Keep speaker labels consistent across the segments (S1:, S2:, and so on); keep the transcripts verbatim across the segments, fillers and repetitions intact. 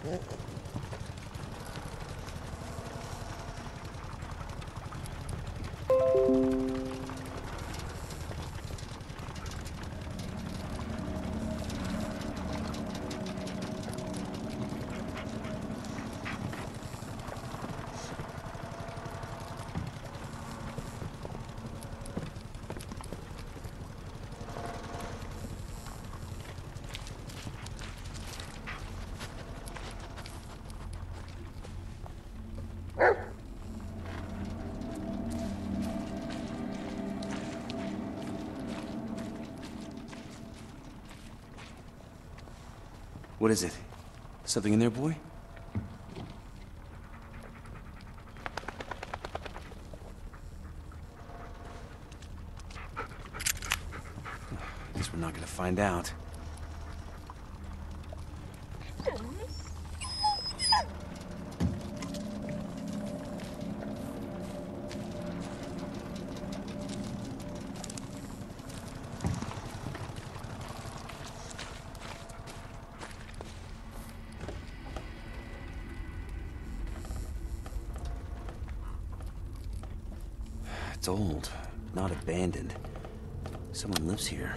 S1: What is it? Something in there, boy? Guess we're not gonna find out. It's old, not abandoned. Someone lives here.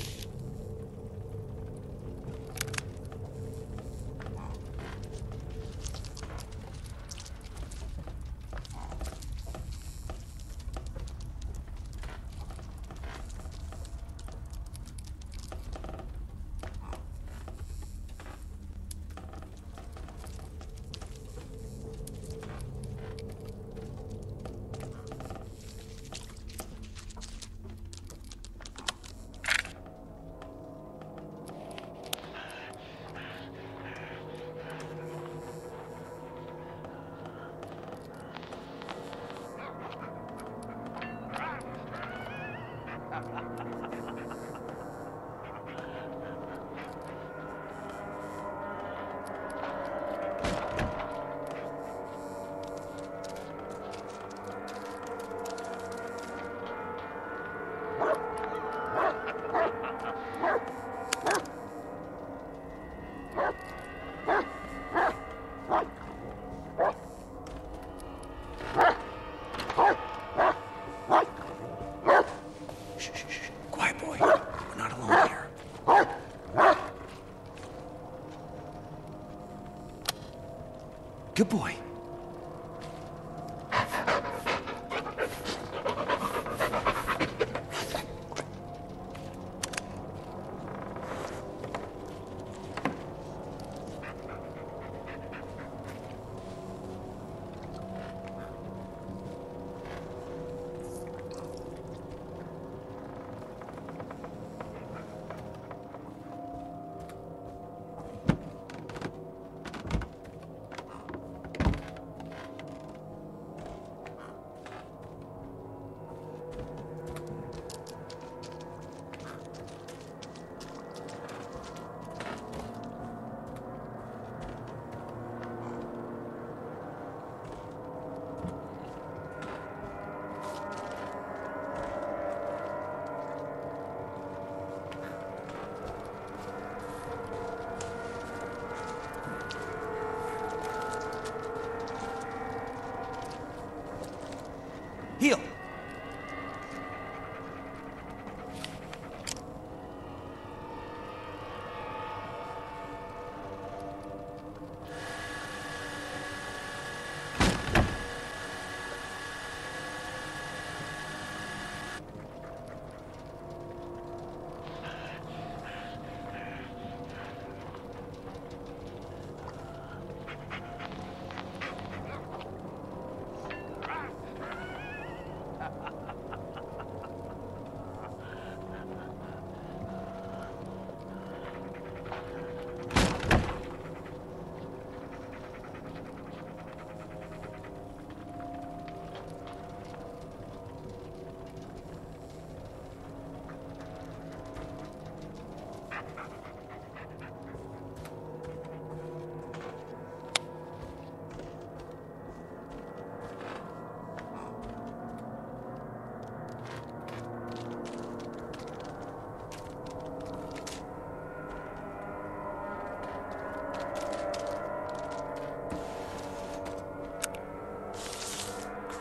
S1: Good boy. Heal.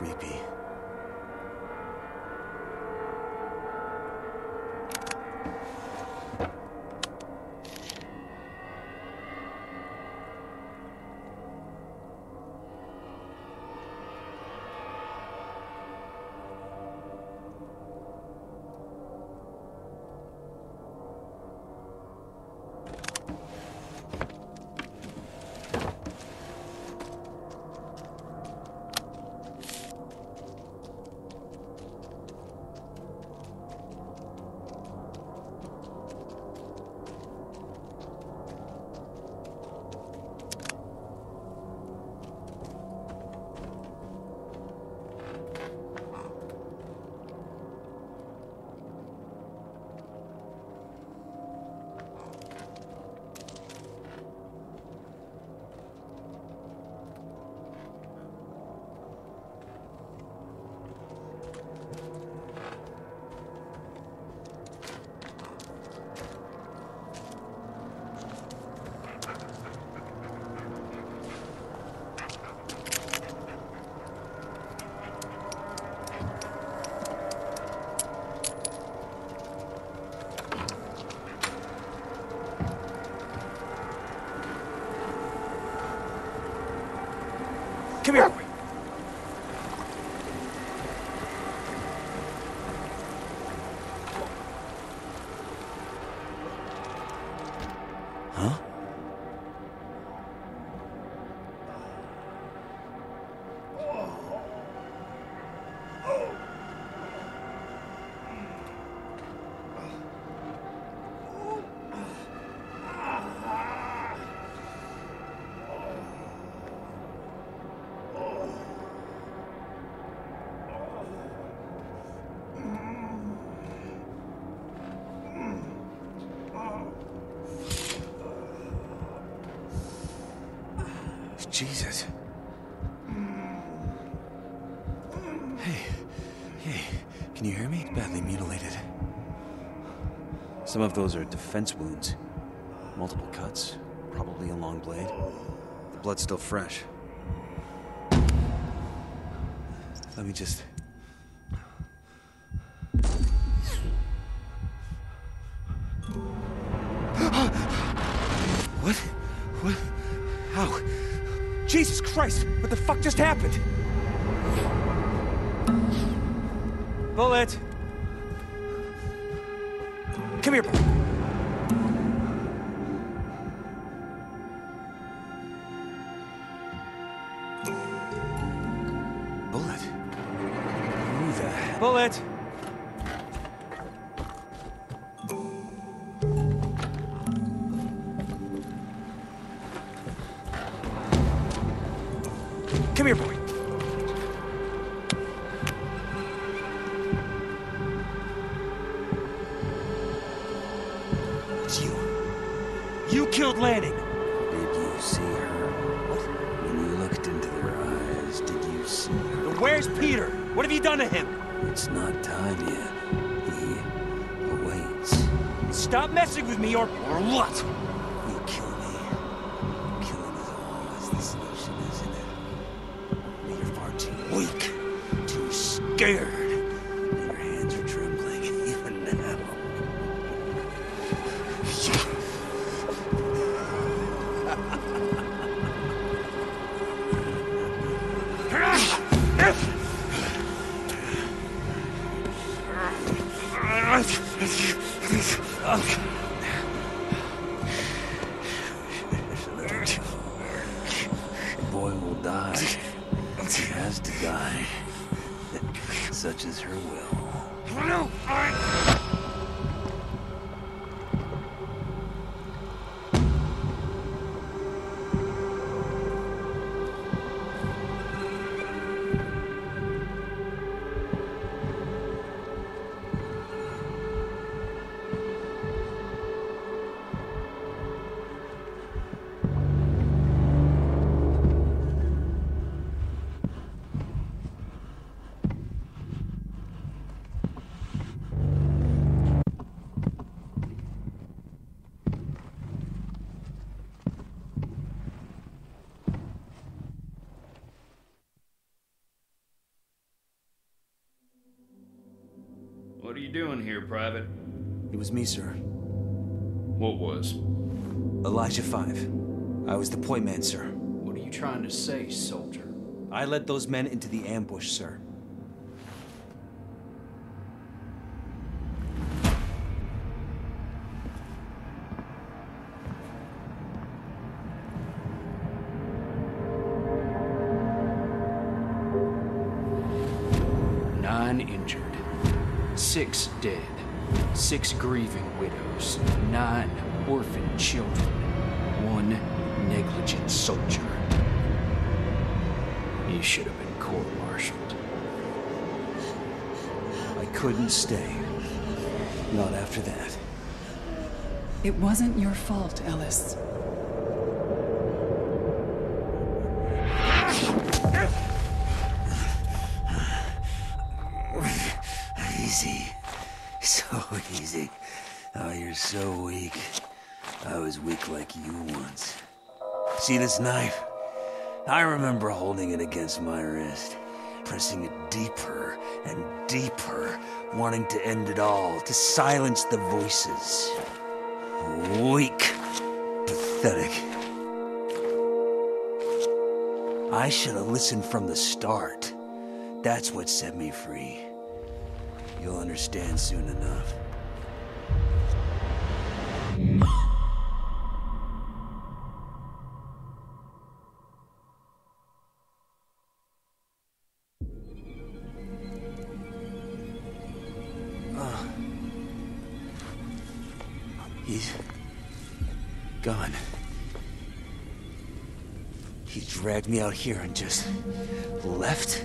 S1: creepy. Come here! Huh? Jesus. Hey, hey, can you hear me? Badly mutilated. Some of those are defense wounds. Multiple cuts, probably a long blade. The blood's still fresh. Let me just... What? What? How? Jesus Christ! What the fuck just happened? Bullet! Come here. Bullet? Who the hell? Bullet! Come here, boy. It's you. You killed Lanning. Did you see her? What? When you looked into their eyes, did you see her?
S2: Then where's Peter? What have you done to him?
S1: It's not time yet. He awaits.
S2: Stop messing with me or... or what?
S1: You kill me. Killing is always the solution, isn't it? But you're far too weak, too scared. And your hands are trembling even now. The boy will die. He has to die. Such is her will.
S3: doing here, Private?
S1: It was me, sir.
S3: What was?
S1: Elijah Five. I was the point man, sir.
S3: What are you trying to say, soldier?
S1: I led those men into the ambush, sir.
S3: Nine injured. Six dead. Six grieving widows. Nine orphan children. One negligent soldier. You should have been court-martialed.
S1: I couldn't stay. Not after that.
S4: It wasn't your fault, Ellis.
S5: Easy. So easy. Oh, you're so weak. I was weak like you once. See this knife? I remember holding it against my wrist, pressing it deeper and deeper, wanting to end it all, to silence the voices. Weak. Pathetic. I should have listened from the start. That's what set me free. You'll understand soon enough. Uh, he's gone. He dragged me out here and just left?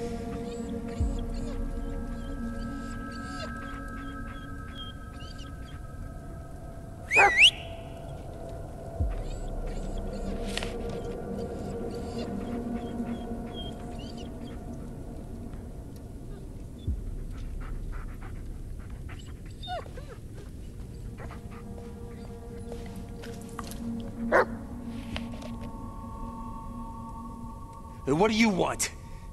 S5: What do you want?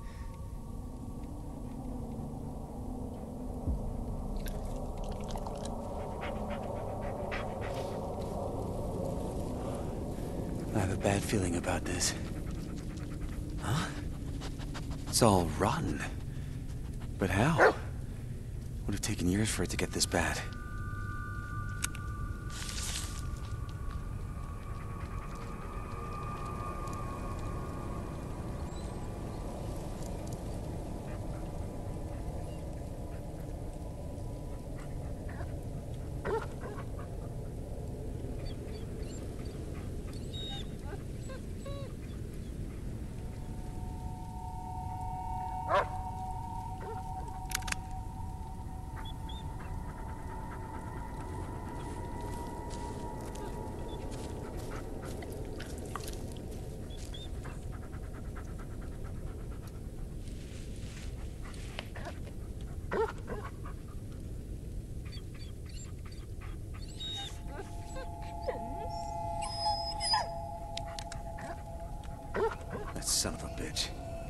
S5: I have a bad feeling about this. Huh? It's all rotten. But how? Would have taken years for it to get this bad. That son of a bitch.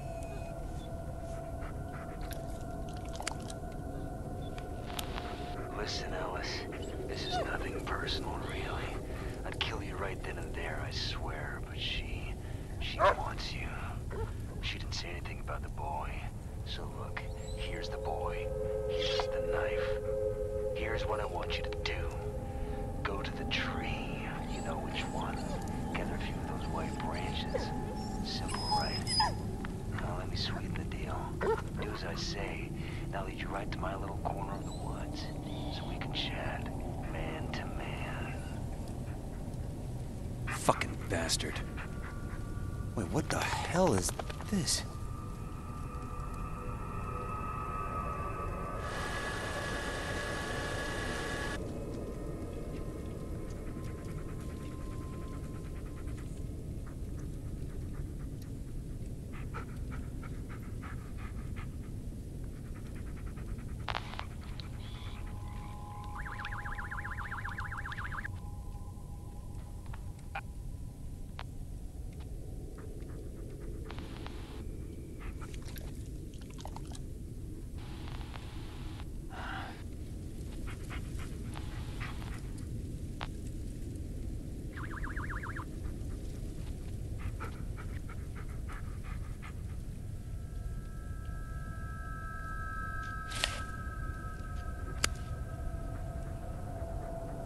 S5: Listen, Ellis. This is nothing personal, really. I'd kill you right then and there, I swear. But she... she wants you. She didn't say anything about the boy. So look, here's the boy. Here's the knife. Here's what I want you to do. Go to the tree. You know which one. Gather a few of those white branches. Simple, right? Now let me sweeten the deal. Do as I say. Now lead you right to my little corner of the woods, so we can chat, man to man.
S1: Fucking bastard. Wait, what the hell is this?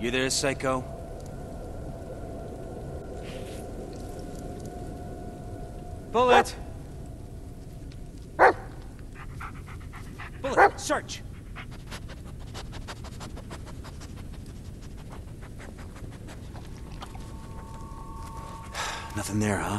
S1: You there, Psycho? Bullet! Bullet, search! Nothing there, huh?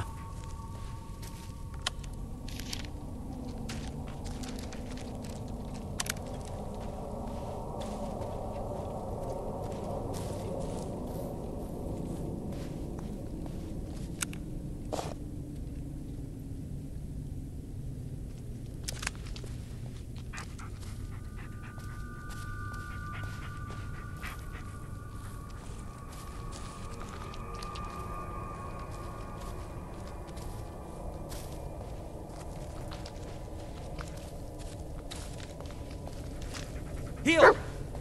S1: Heal!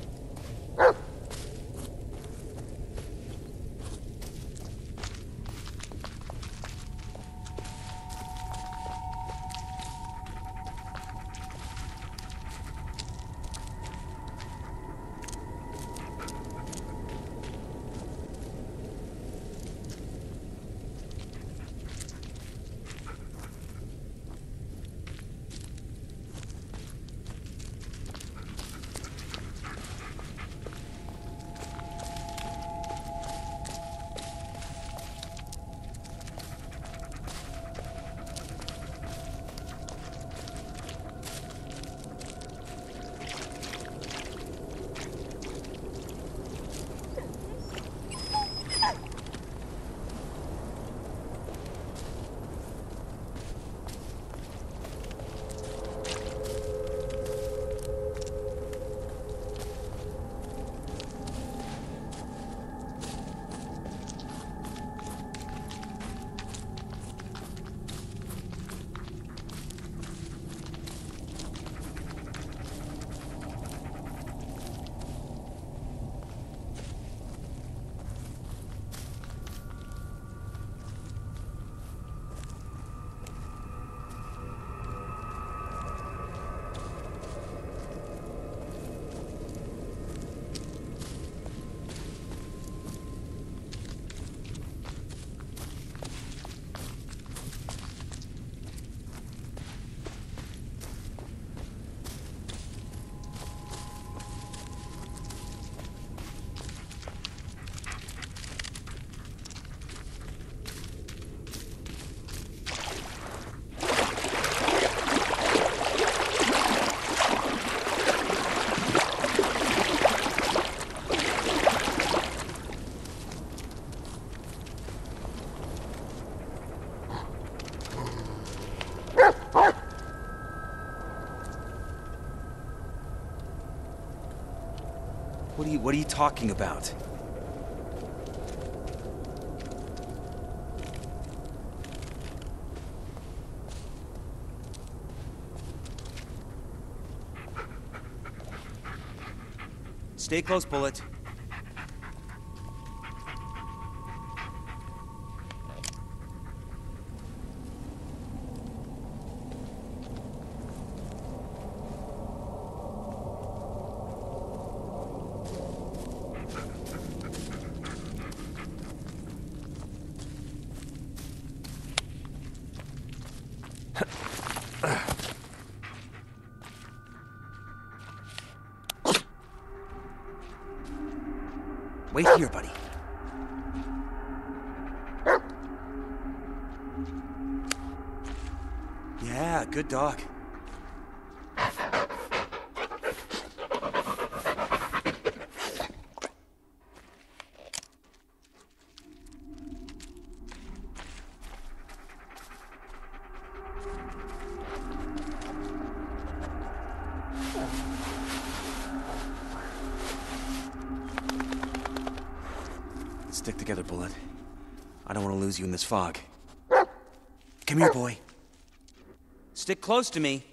S1: What are you, what are you talking about? Stay close, Bullet. Wait here, buddy. Yeah, good dog. Stick together, Bullet. I don't want to lose you in this fog. Come here, boy. Stick close to me.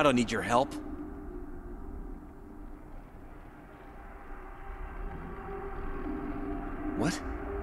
S1: I don't need your help. What?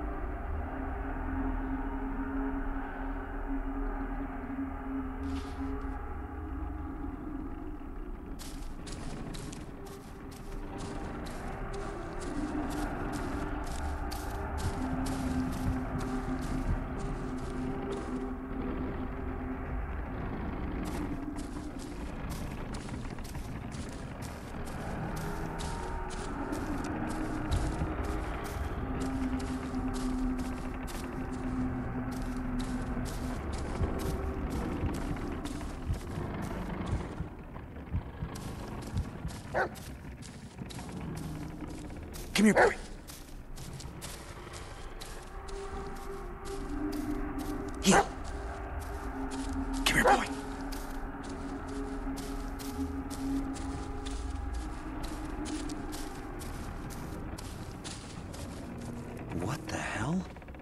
S1: Come here, boy. Heel. Come here, boy. What the hell?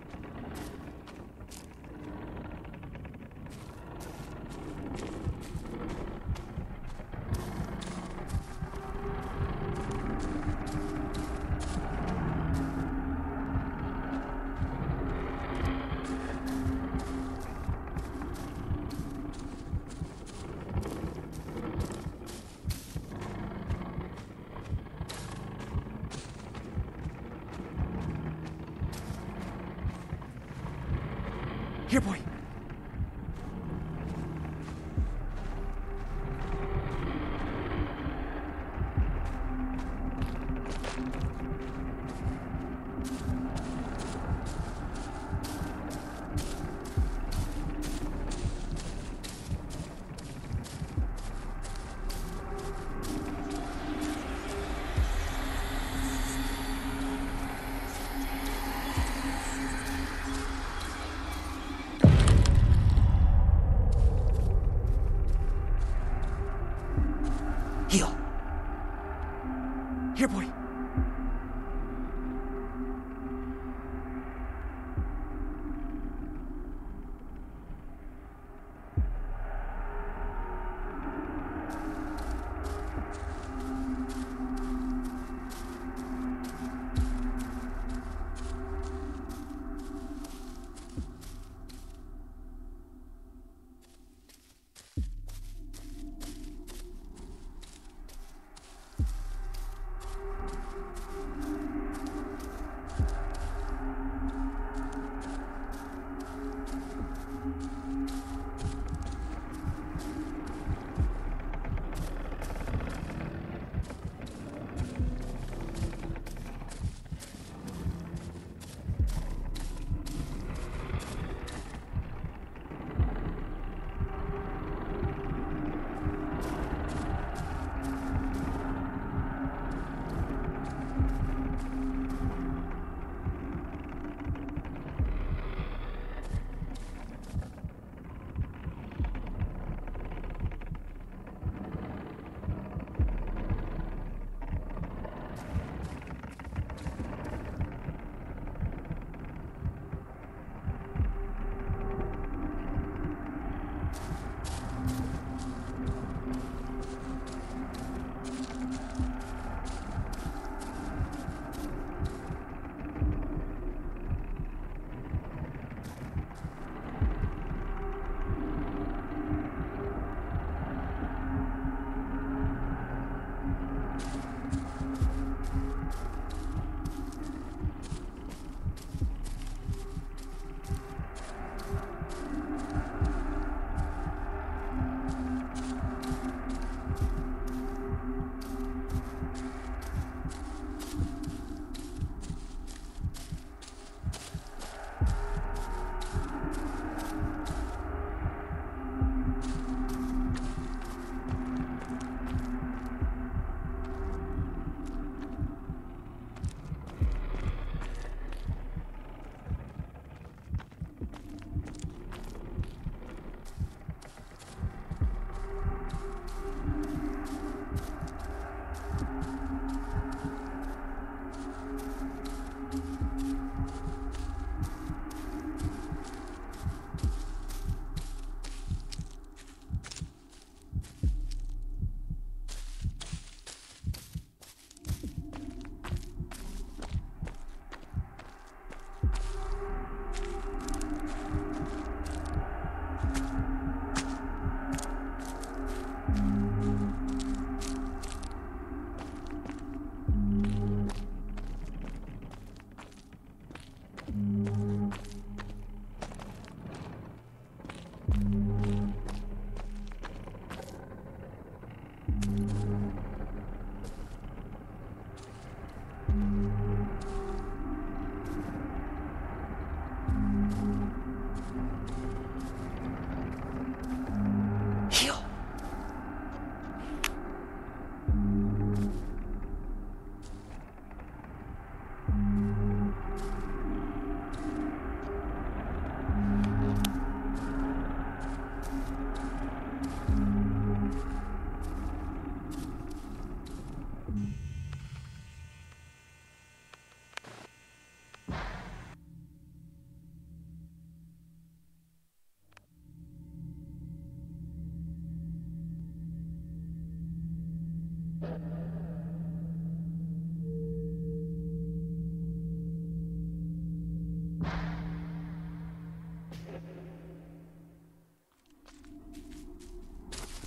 S1: Here, boy. Heel. Here, boy.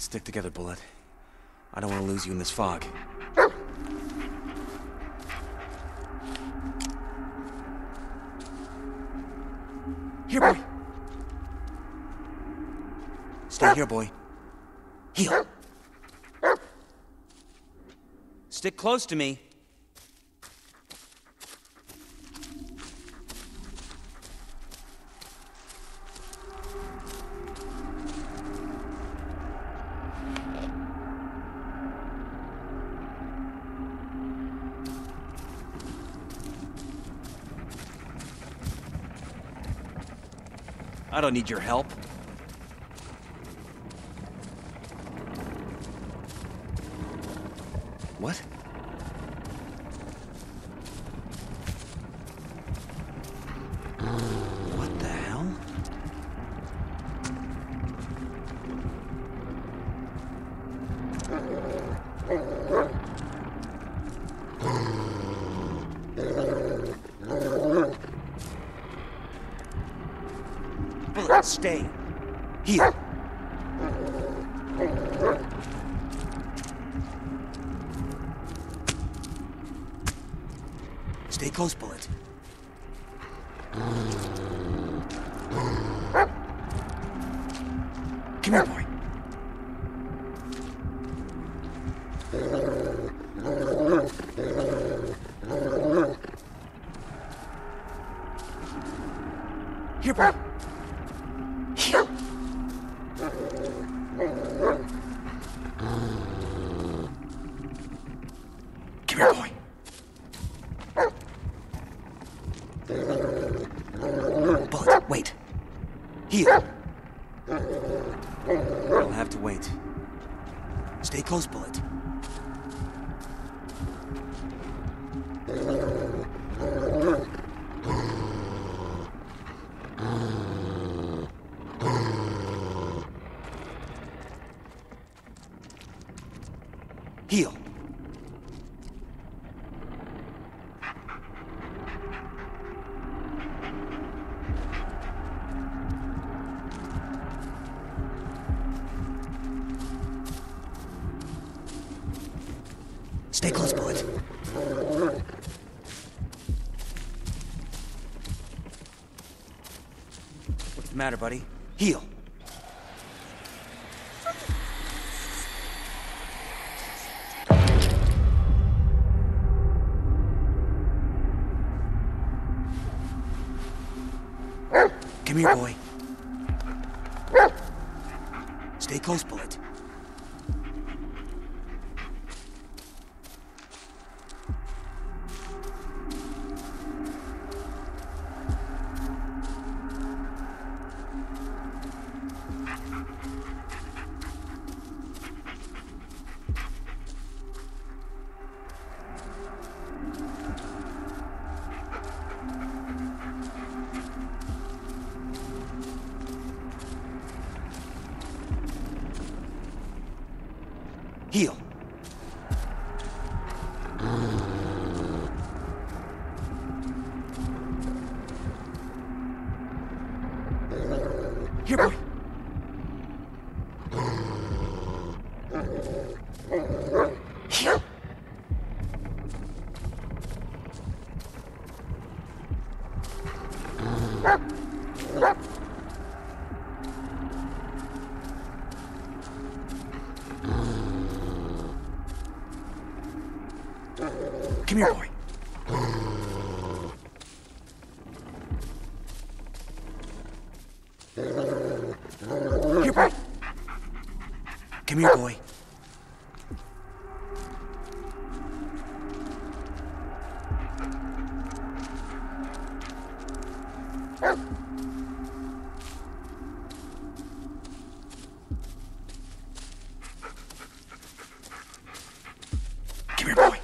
S1: Stick together, Bullet. I don't want to lose you in this fog. Here, boy. Stay here, boy. Heel. Stick close to me. I don't need your help. What? What the hell? Bullet, stay. Here. Stay close, Bullet. Come here, boy. Here, boy. Here. Come here, boy. Bullet, wait. Here. I'll have to wait. Stay close, Bullet. Heal. Stay close, Bullet. What's the matter, buddy? Heal. Come here, boy. Stay close, Bullet. Heal. Here, boy. Heal. Come here, boy. Here, boy. Come here, boy. Come here, boy.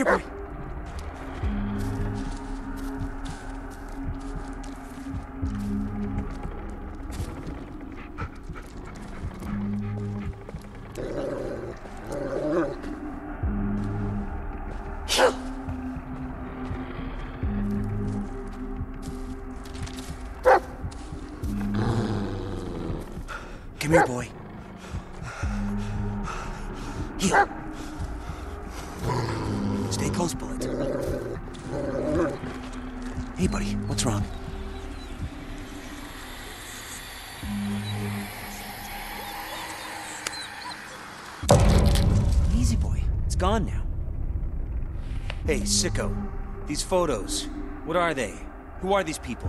S1: Here, boy. Come here, boy. Heel. Stay close, Bullet. Hey, buddy, what's wrong? Easy, boy. It's gone now. Hey, sicko. These photos. What are they? Who are these people?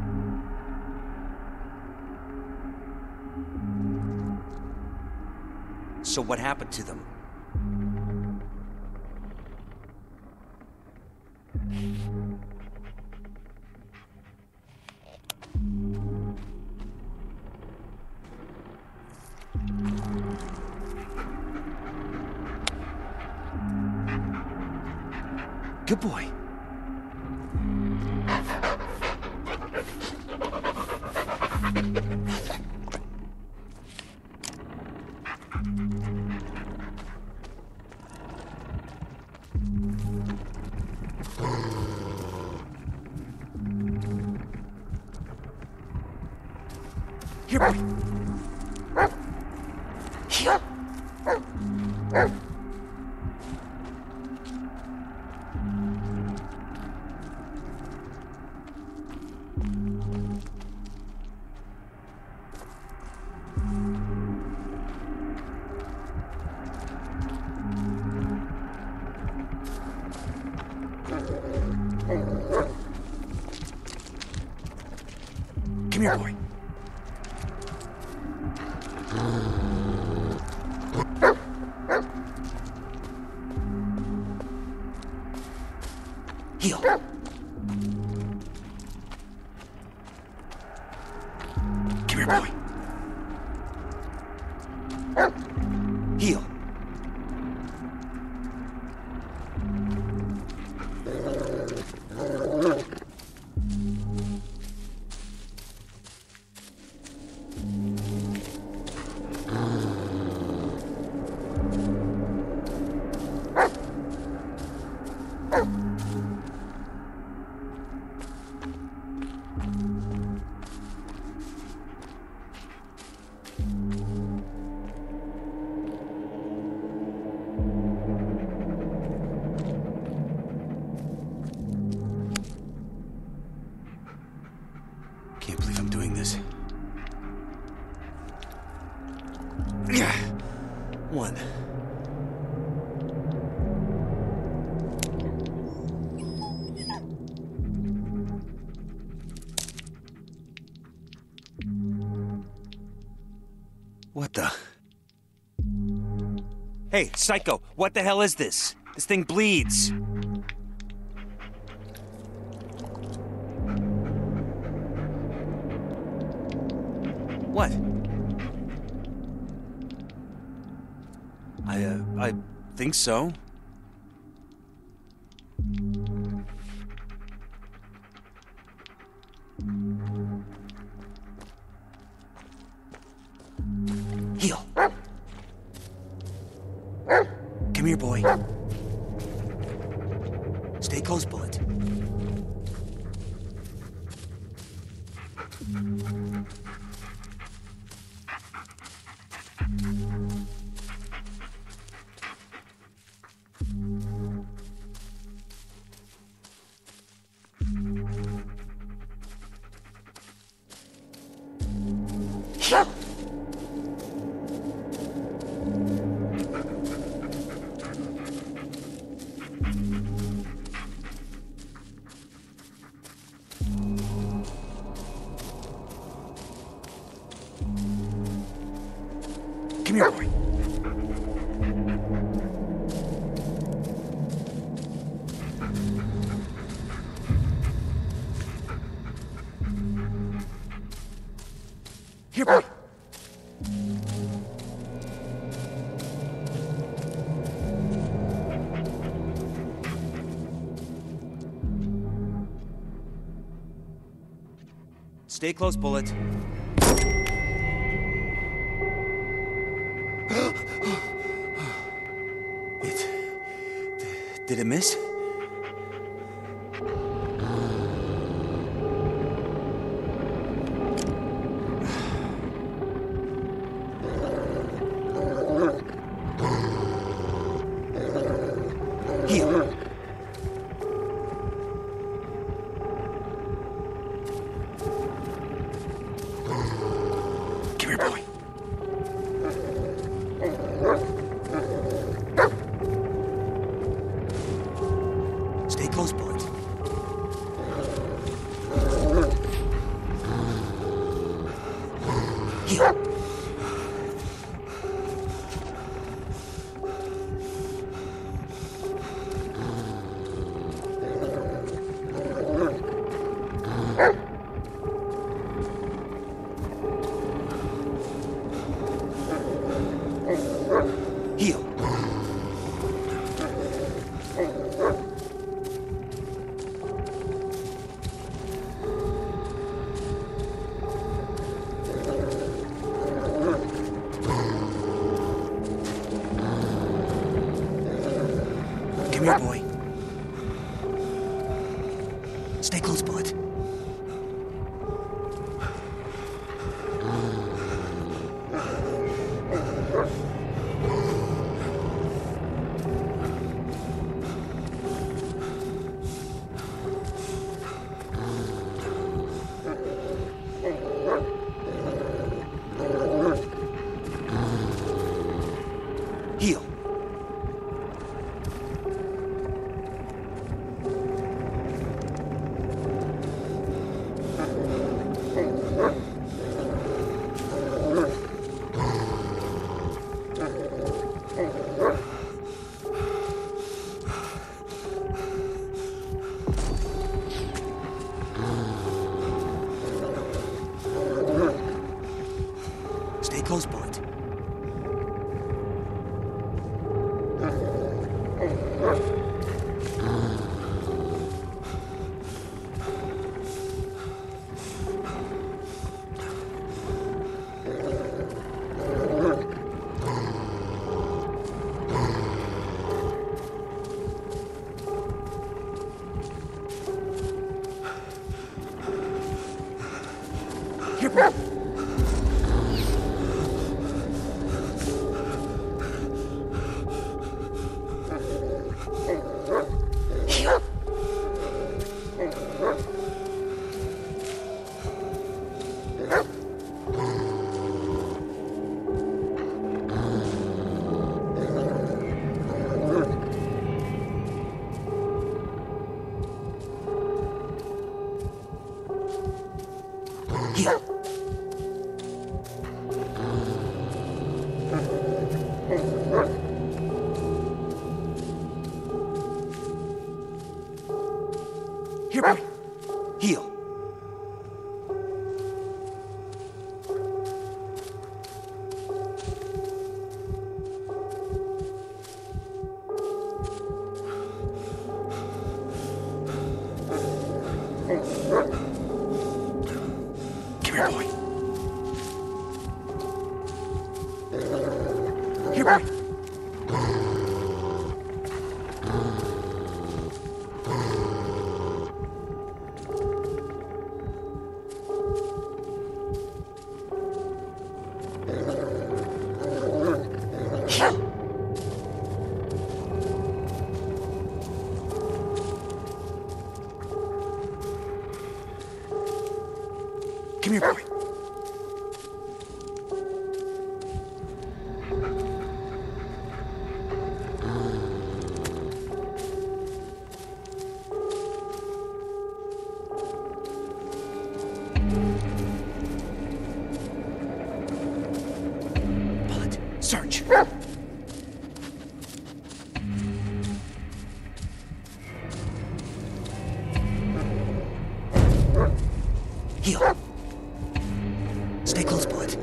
S1: So what happened to them? Good boy. Here, boy. Here. Come here, boy. Heel. Come here, boy. Heel. Can't believe I'm doing this. One. What the? Hey, Psycho, what the hell is this? This thing bleeds. What? I, uh, I think so. Heel. Come here, boy. Stay close, Bullet. Come here, boy. Here, boy. Stay close, Bullet. It... Did it miss? Heal. Come here, boy. Stay close, Bullet. Heal. Heal. Come here, boy. Stay close, Bullet. Heal. Stay close, Bullet. Here, boy. Heal. Heal. Here, boy. Heal. Come here, boy. Here, boy. Heal. Come here, boy. Bullet, search. Heal. Stay close, Bullet.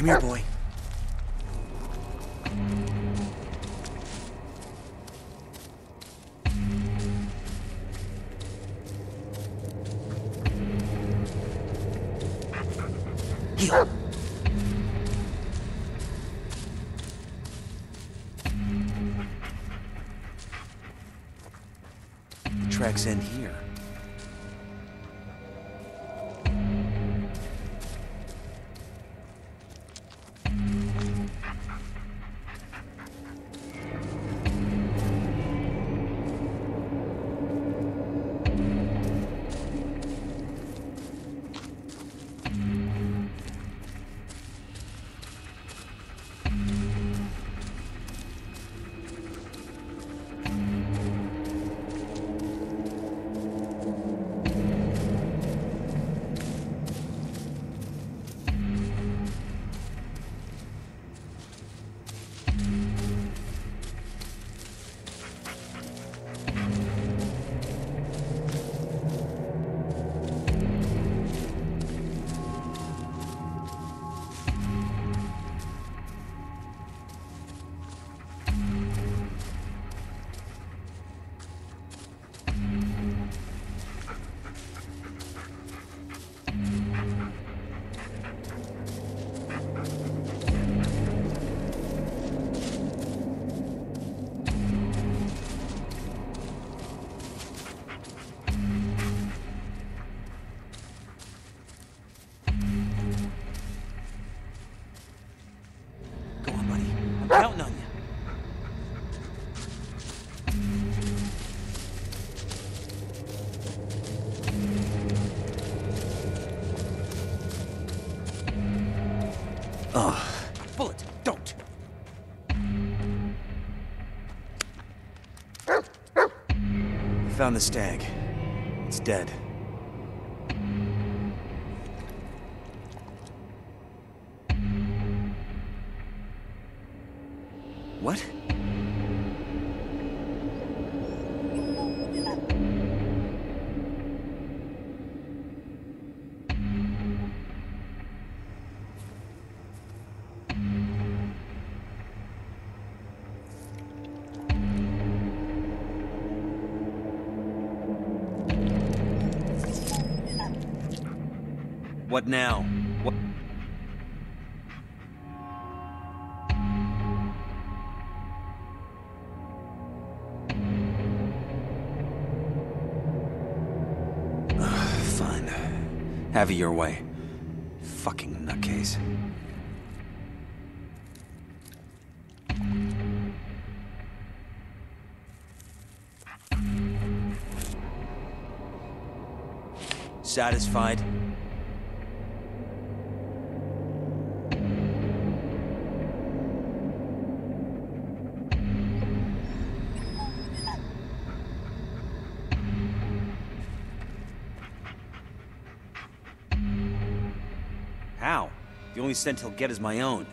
S1: Come here, boy. Heel. The tracks end here.
S2: Counting on you.
S1: Oh,
S2: Bullet, don't.
S1: found the stag. It's dead. What? What now? What? Fine. Have it your way. Fucking nutcase. Satisfied? How? The only scent he'll get is my own.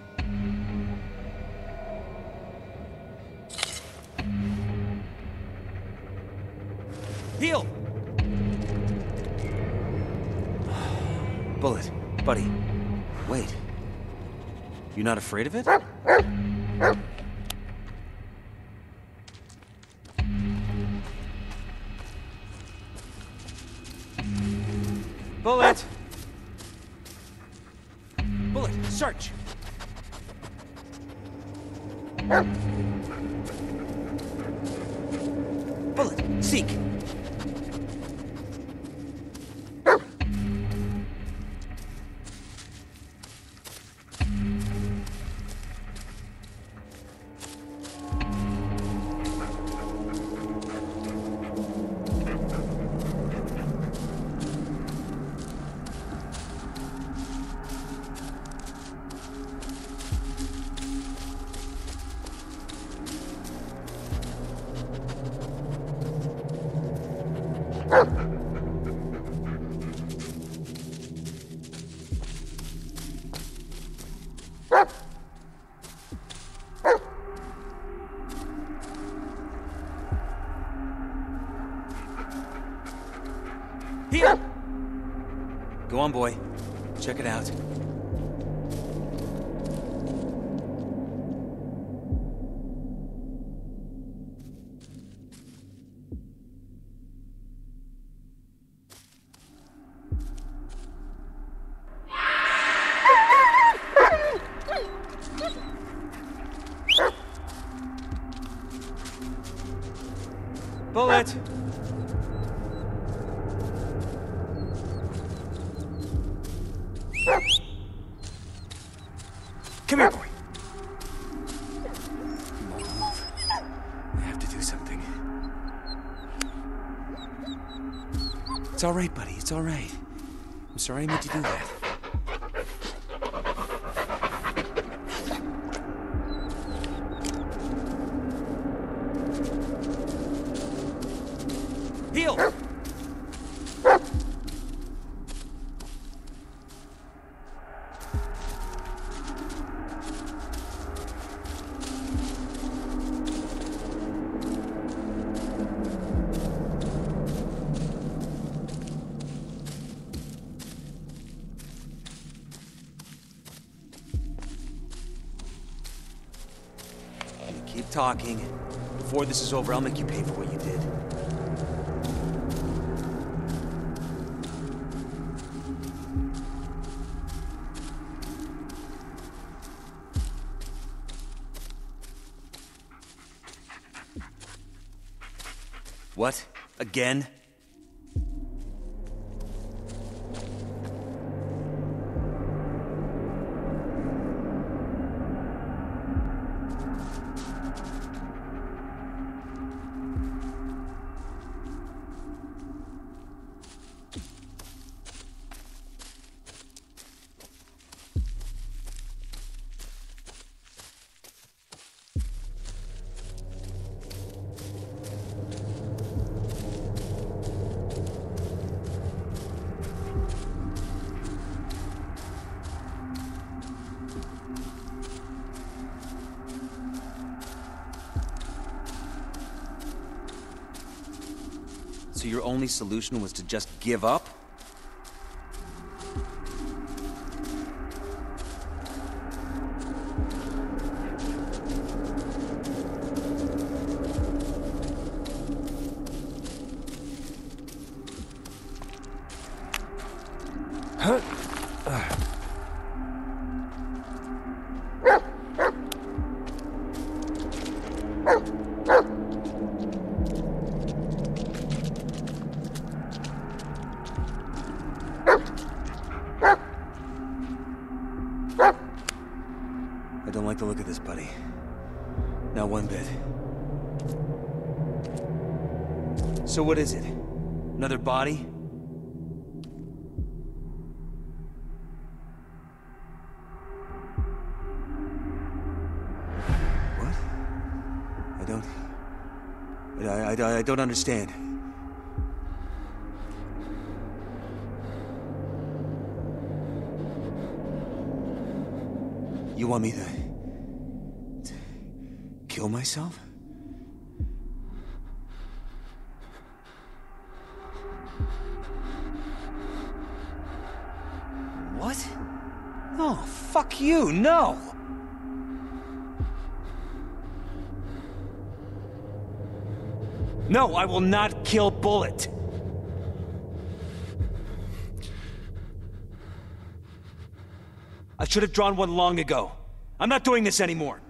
S2: Heal!
S1: Bullet, buddy, wait. You're not afraid of it?
S2: Bullet! Bullet, search!
S1: Bullet, seek!
S2: Heal!
S1: Go on, boy. Check it out. Bullet! Come here, boy. Move. I have to do something. It's all right, buddy. It's all right. I'm sorry I made you do that.
S2: Heel!
S1: You keep talking. Before this is over, I'll make you pay for what you did. What? Again? So your only solution was to just give up? Huh? I don't like the look of this, buddy. Not one bit. So what is it? Another body? What? I don't... I, I, I don't understand. You want me to... to kill myself? What? No, fuck you, no! No, I will not kill Bullet! I should have drawn one long ago. I'm not doing this anymore.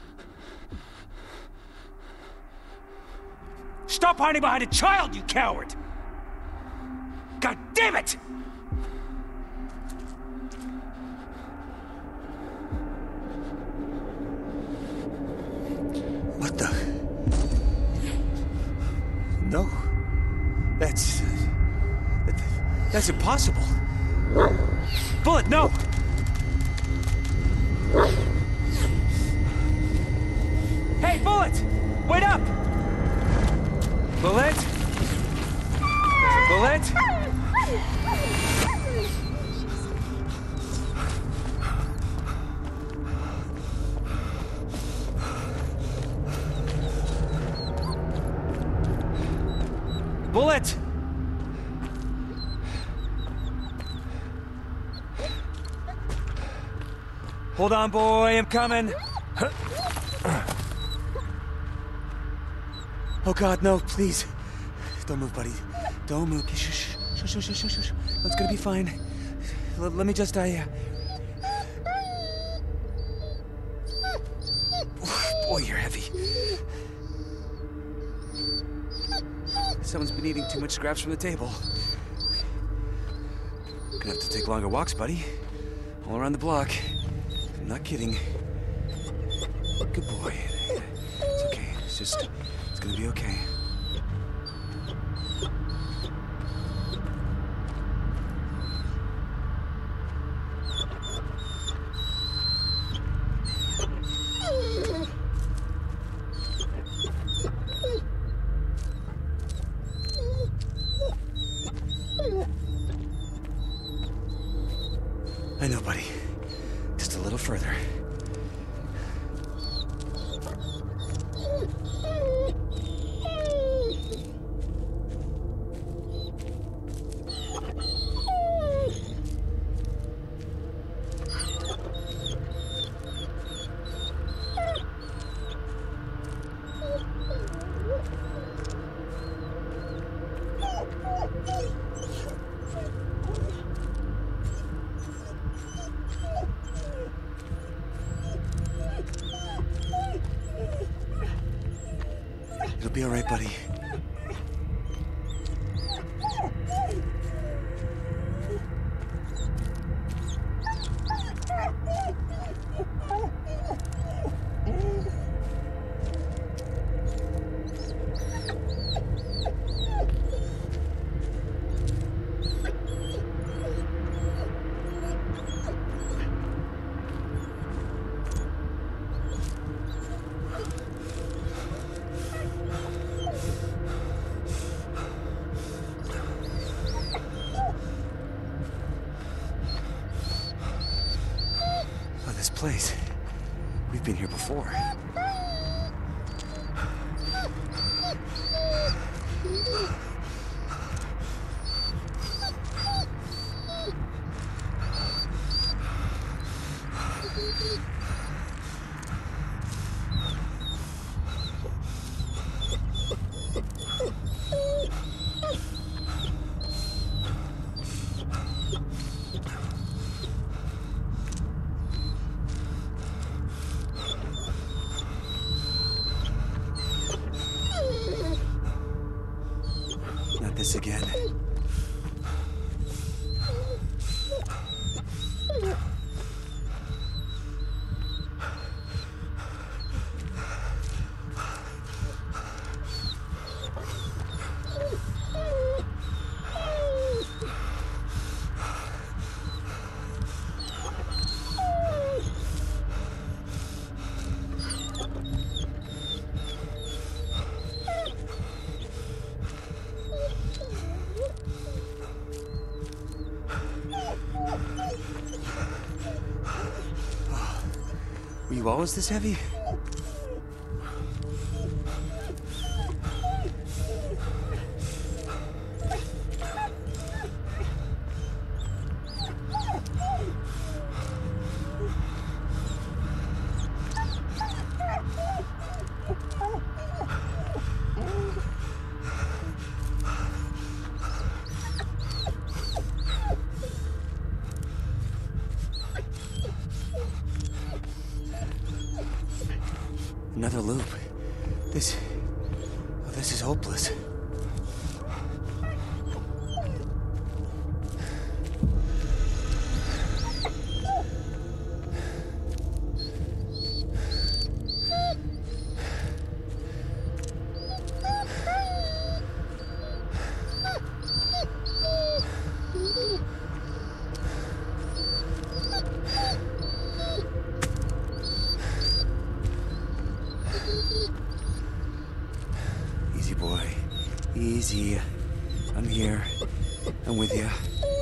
S1: Stop hiding behind a child, you coward! God damn it! What the? No. That's... that, that's impossible. Bullet, no! Hey, Bullet! Wait up! Bullet? Bullet? Bullet! Hold on, boy, I'm coming. Oh God, no, please. Don't move, buddy. Don't move. Shh, shh, shh, shh, shh, shh, shh. It's gonna be fine. L let me just, I... Uh... Boy, you're heavy. Someone's been eating too much scraps from the table. Gonna have to take longer walks, buddy. All around the block. I'm not kidding. Good boy. It's okay. It's just... It's gonna be okay. I know, buddy. Just a little further. It'll be all right, buddy. This place. We've been here before. Not this again. Were you always this heavy? Another loop. This... Oh, this is hopeless. Easy, boy. Easy. I'm here. I'm with you.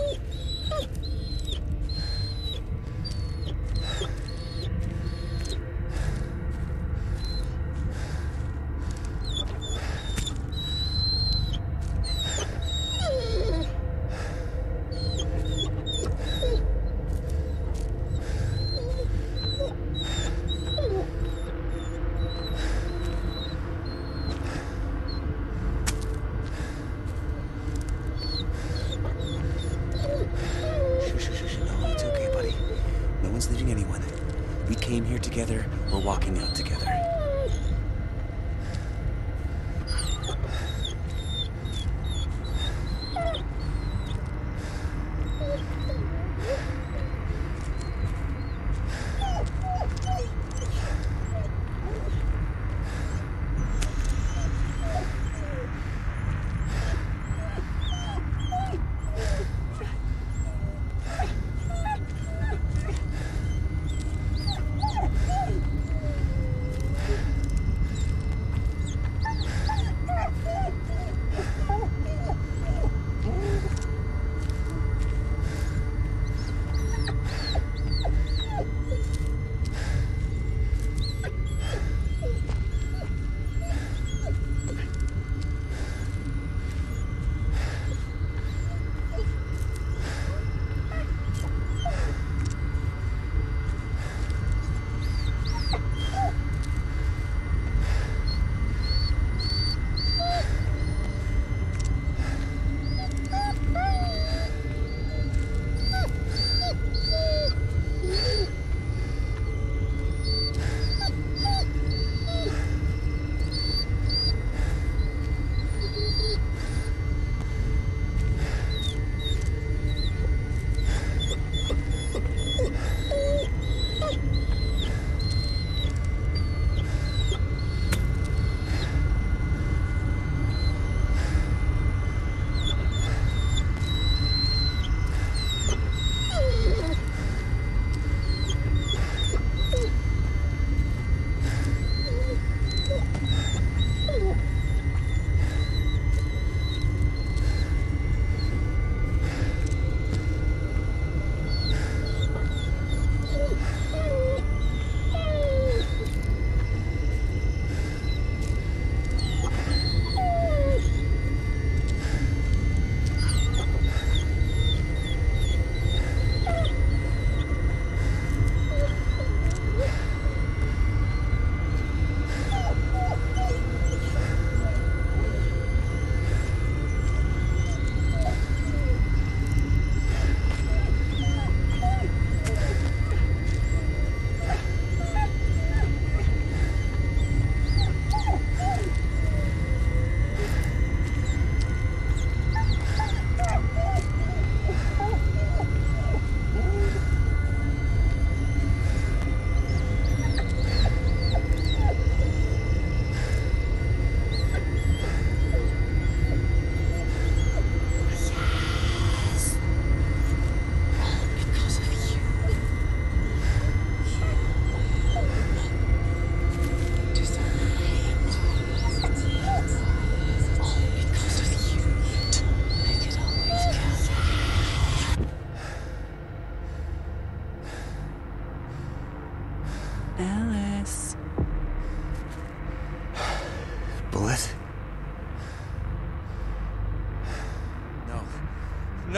S1: Leaving anyone. We came here together, we're walking out together.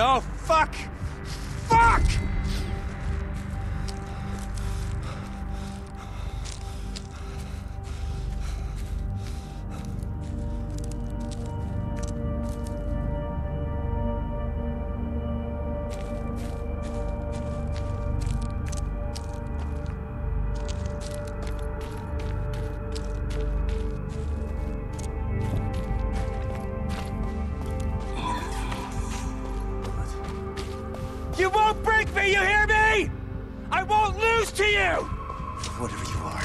S2: Oh, fuck! Fuck! You won't break me, you hear me? I won't lose to you!
S1: Whatever you are.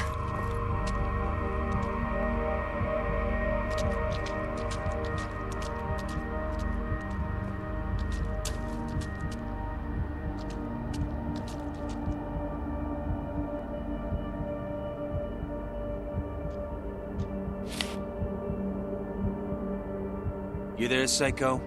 S2: You there, Psycho?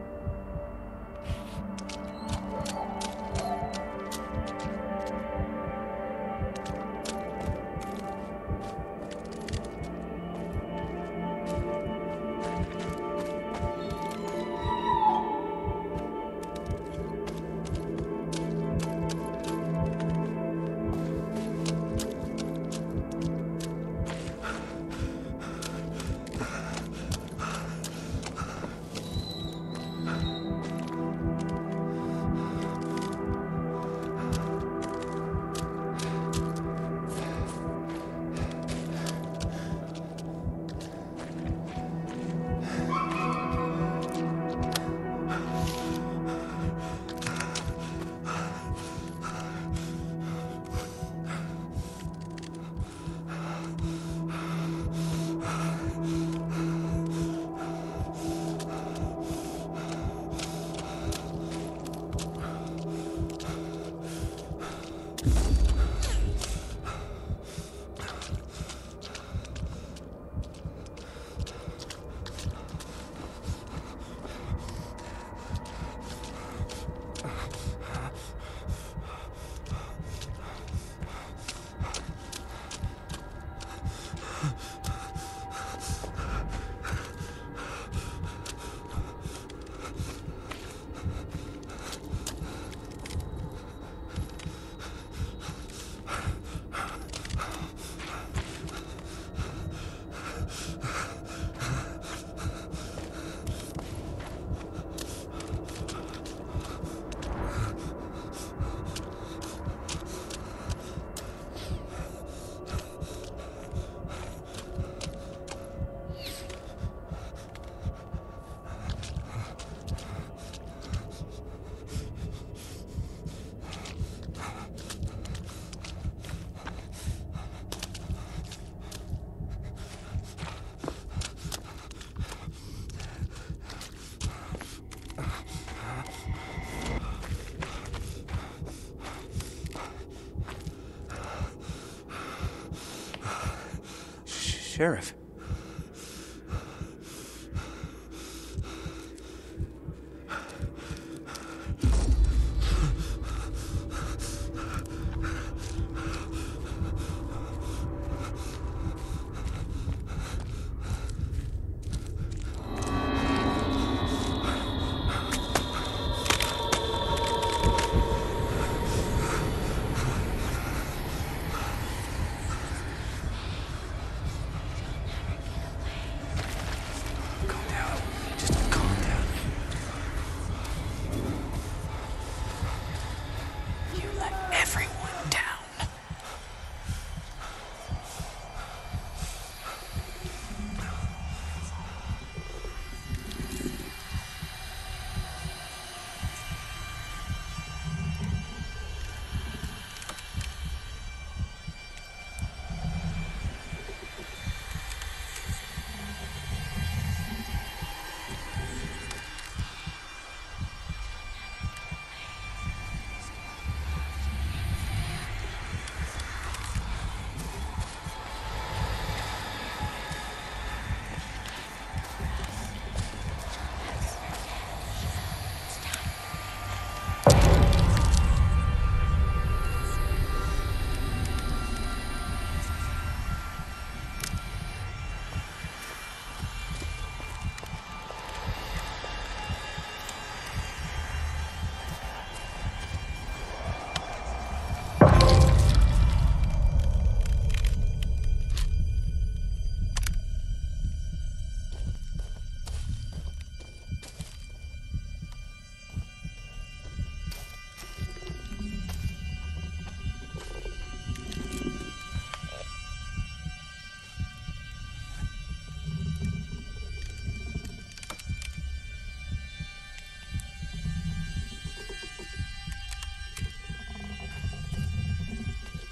S1: Sheriff.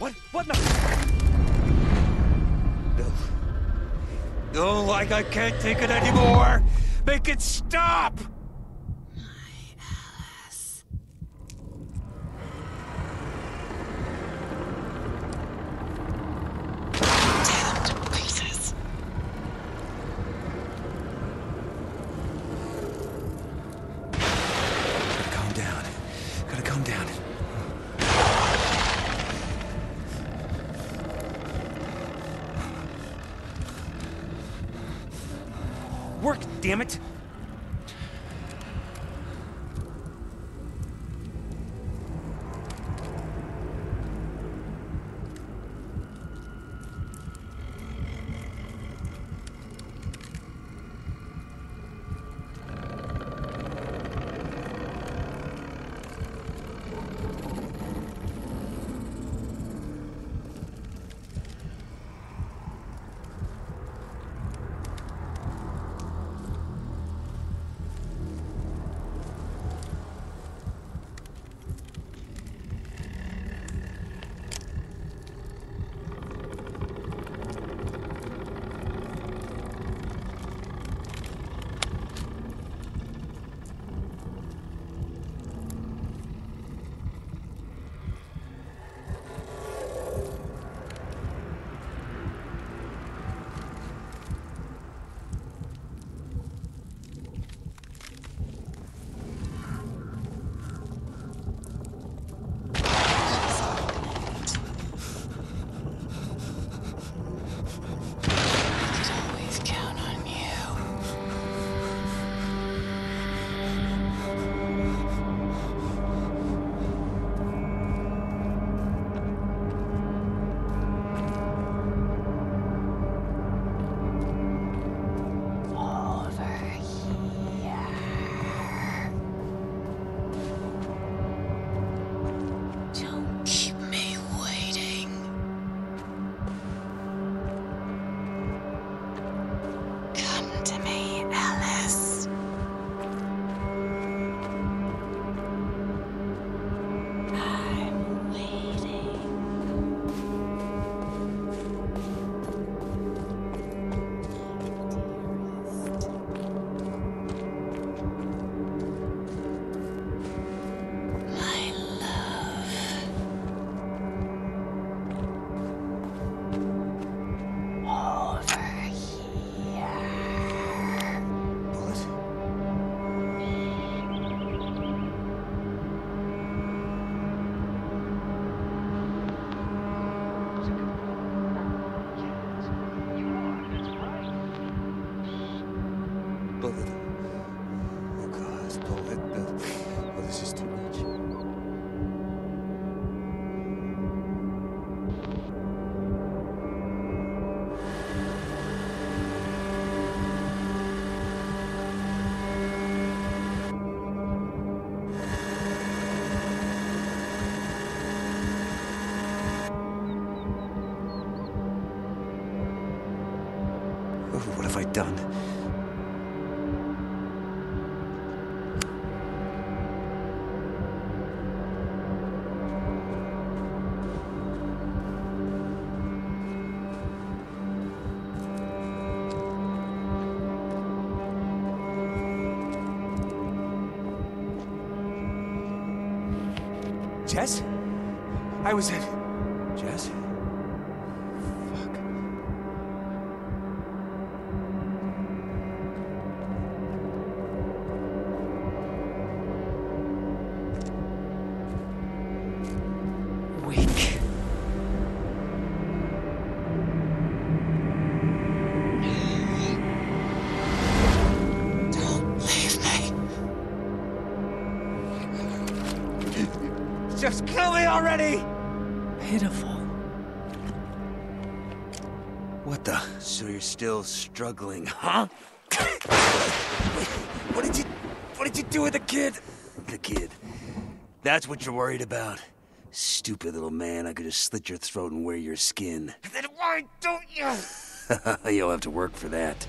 S2: What? What in the... No. No, like I can't take it anymore! Make it stop! Work, damn it! Bullet. Oh God, bullet. Oh, this is too much. Oh, what have I done? Jess? I was at... Jess? Fuck. Weak.
S4: Don't leave me.
S2: Just kill me already!
S4: Pitiful.
S1: What the? So you're still struggling, huh? What did you... What did you do with the kid? The kid. That's what you're worried about? Stupid little man, I could just slit your throat and wear your skin.
S2: Then why don't you?
S1: You'll have to work for that.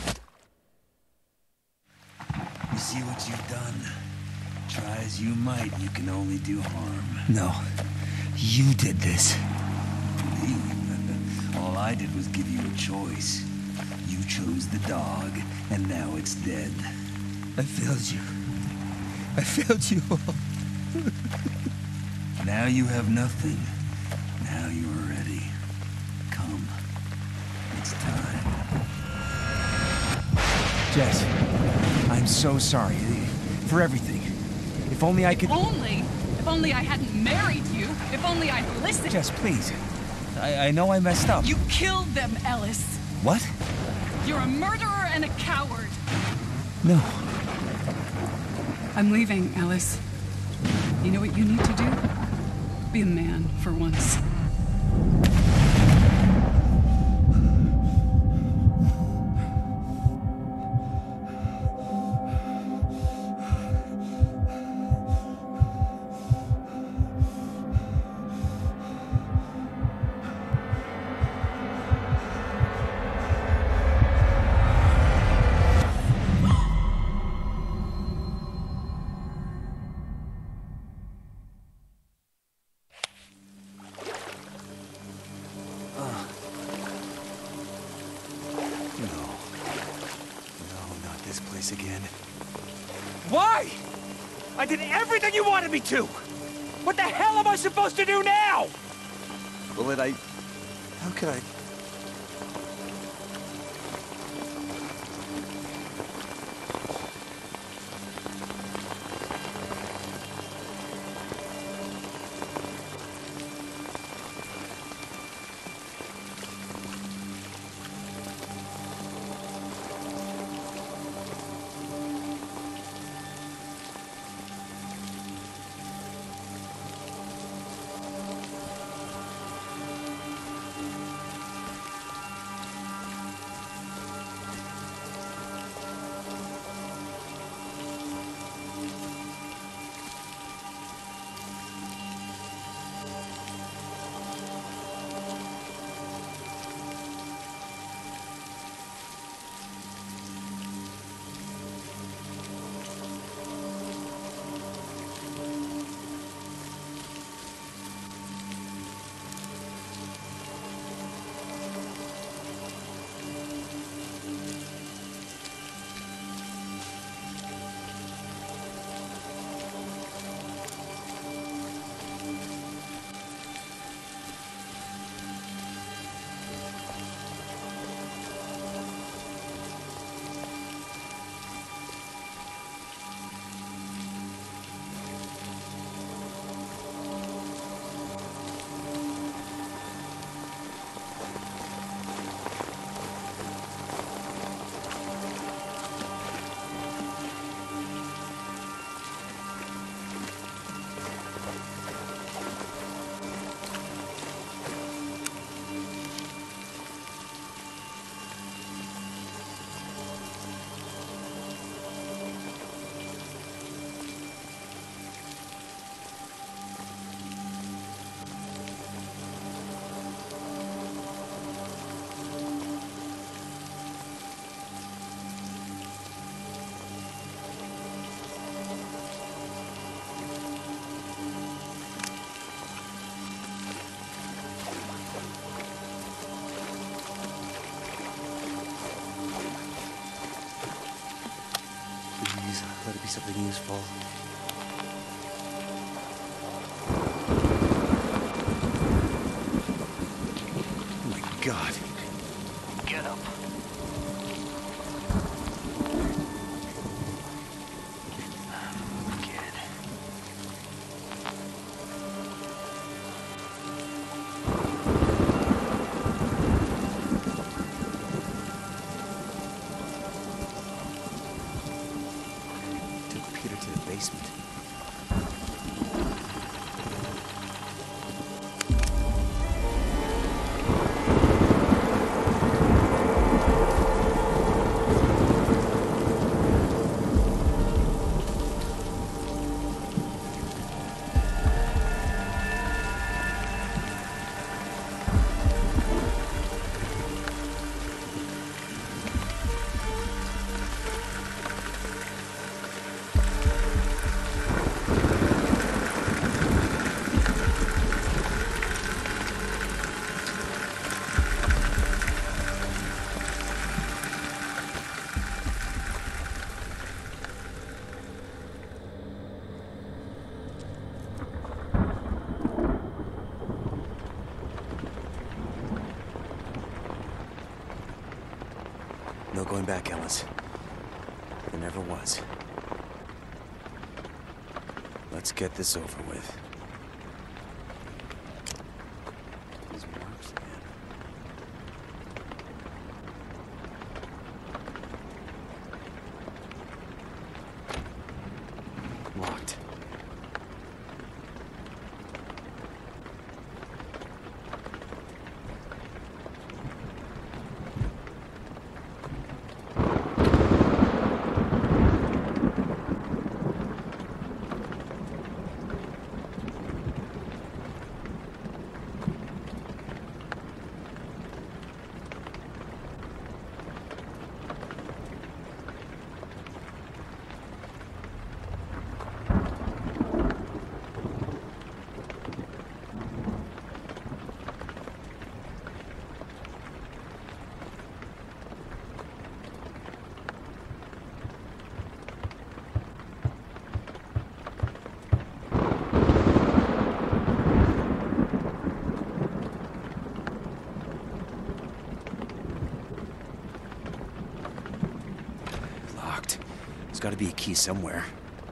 S1: You see what you've done? Try as you might, you can only do harm. No. You did this.
S2: Me? All I did was give you a choice. You chose the dog, and now it's dead.
S6: I failed you. I failed you all.
S2: Now you have nothing. Now you are ready. Come. It's time.
S1: Jess, I'm so sorry for everything. If only I could...
S4: Only? If only I hadn't married you. If only I'd listened.
S1: Jess, please. I, I know I messed up.
S4: You killed them, Ellis.
S1: What?
S4: You're a murderer and a coward.
S1: No.
S4: I'm leaving, Ellis. You know what you need to do? Be a man for once.
S1: Again.
S6: Why? I did everything you wanted me to! What the hell am I supposed to do now?
S1: Bullet, I... How could I...
S2: Let it be something useful.
S1: Oh my God.
S5: Get up. Kid.
S1: Took Peter to the basement. No going back, Ellis. There never was. Let's get this over with. These marks again. Locked. There's gotta be a key somewhere.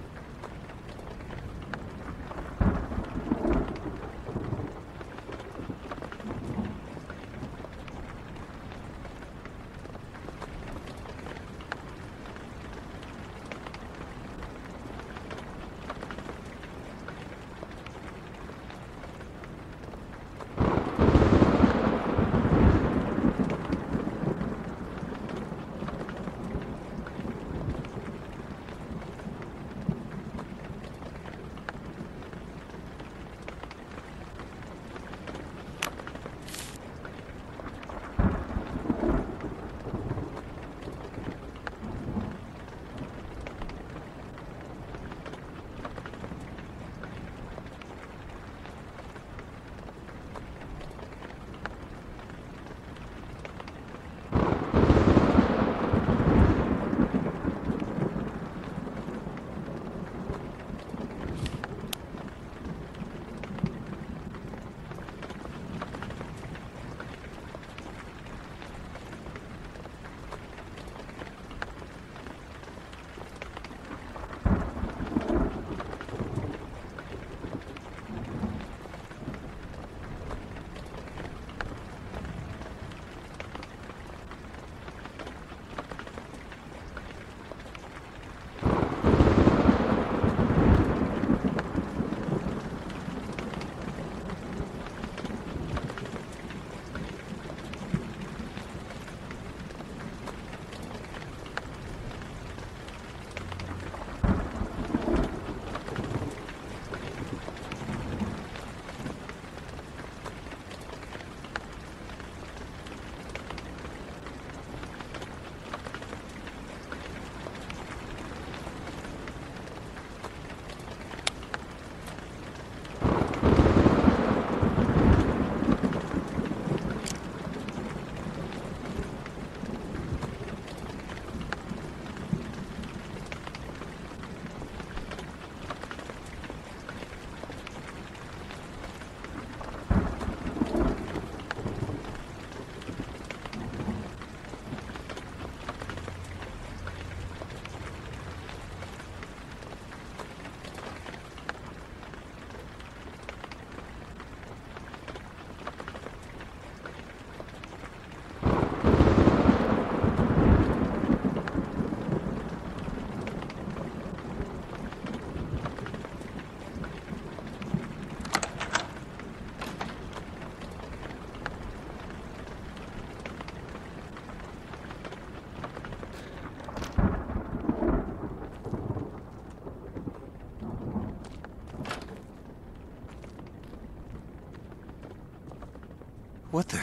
S1: What the?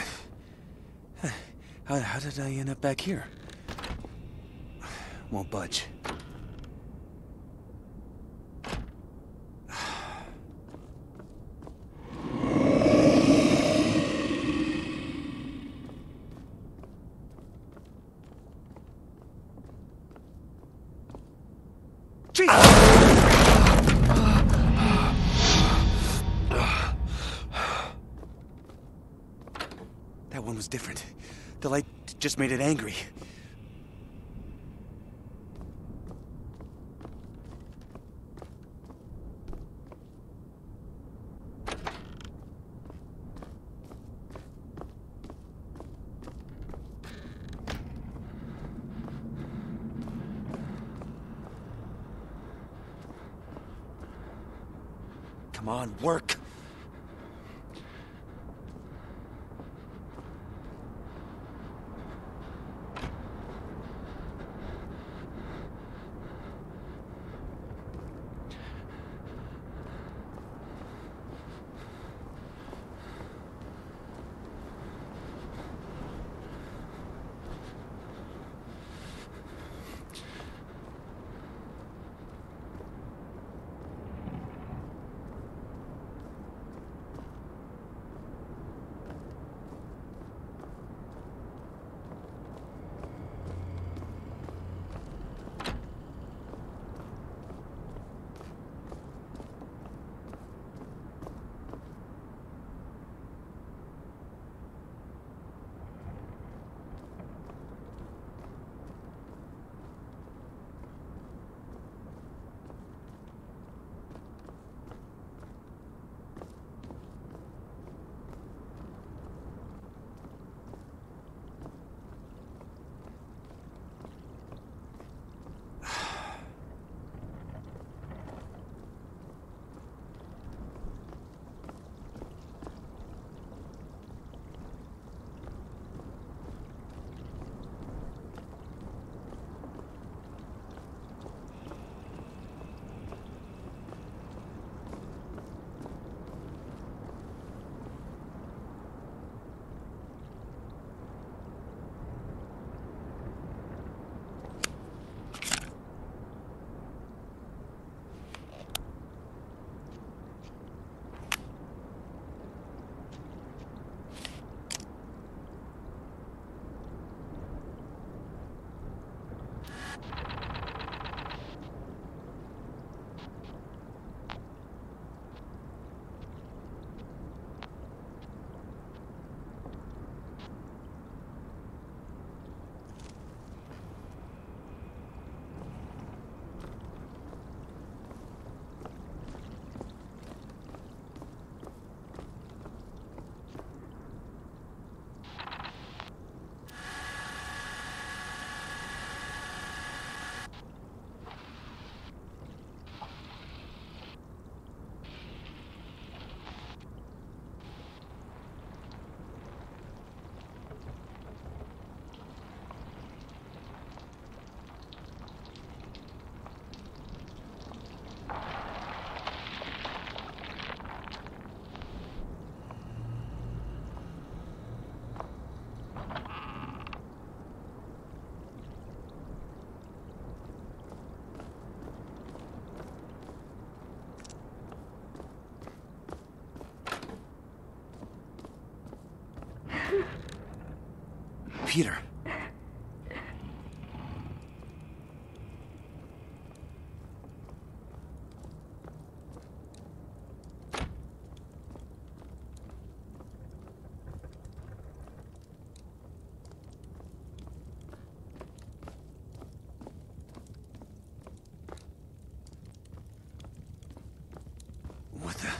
S1: How, how did I end up back here? Won't budge. That one was different. The light just made it angry. Come on, work. Peter. What the...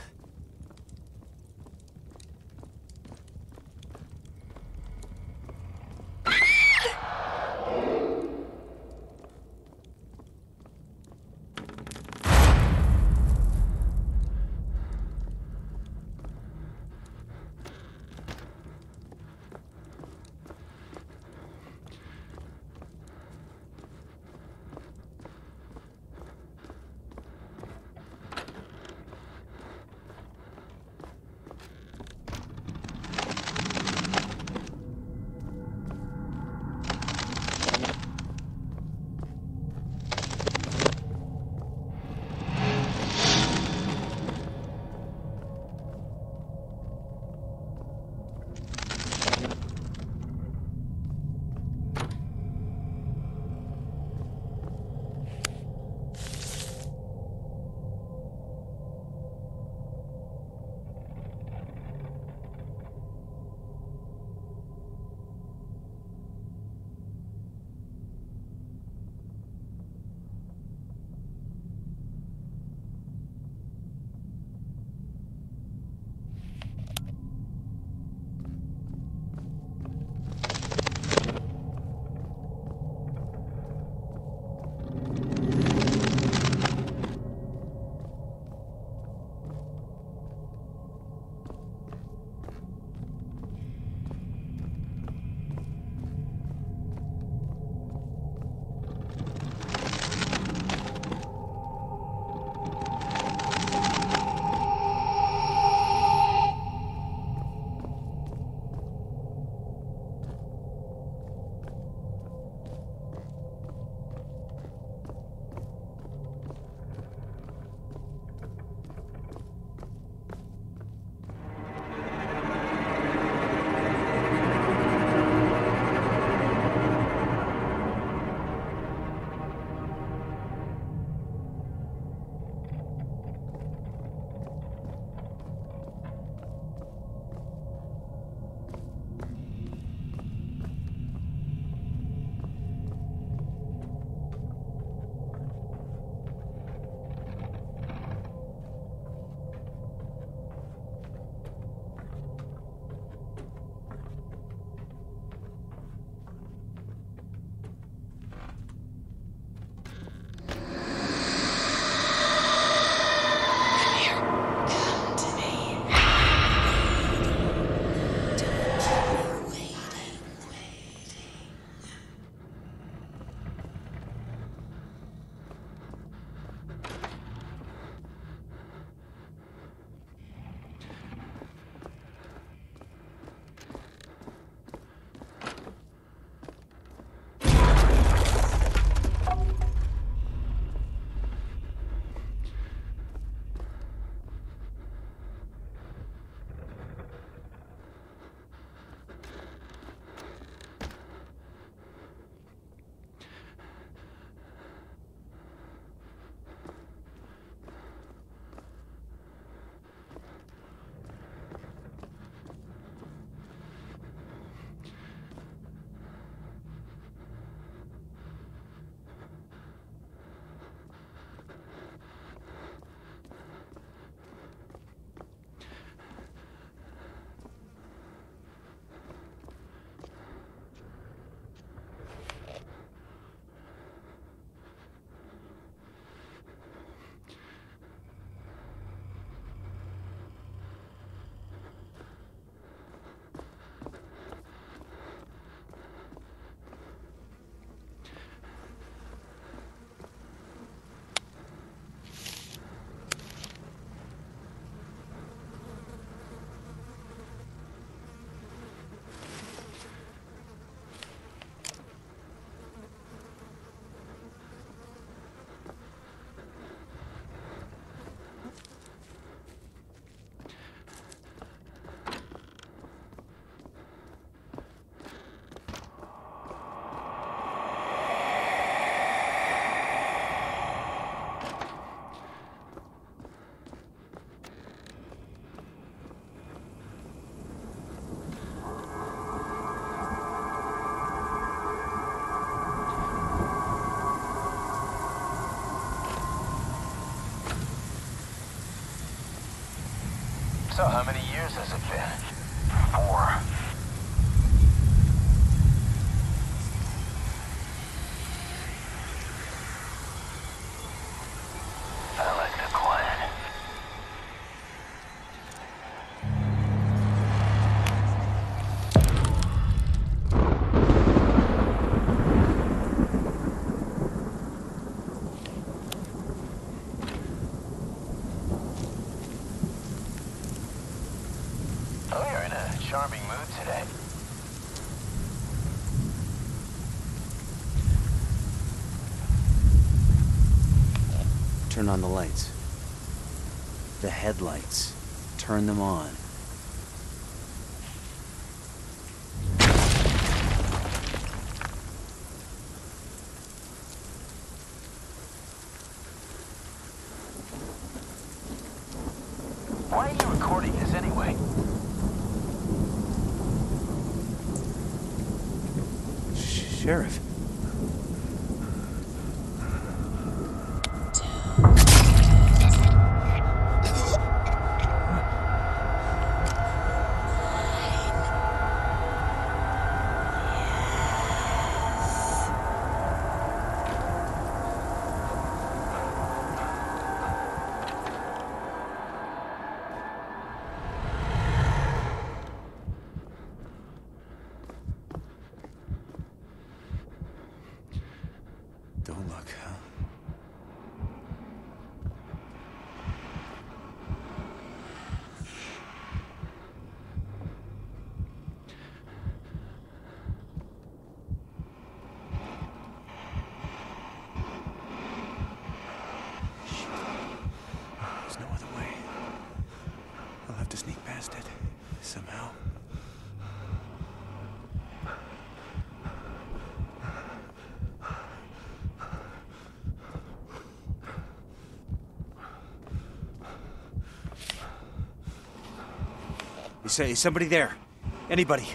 S5: has it been? Four. I like the quiet. Oh, you're in a charming mood today.
S1: Turn on the lights. The headlights. Turn them on.
S5: Why are you recording this anyway?
S1: Sh- Sheriff. Don't look, huh? Shit. There's no other way. I'll have to sneak past it. Somehow. You say, is somebody there? Anybody?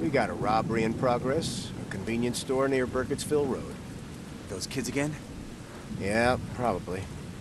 S7: We got a robbery in progress. A convenience store near Burkittsville Road.
S1: Those kids again?
S7: Yeah, probably.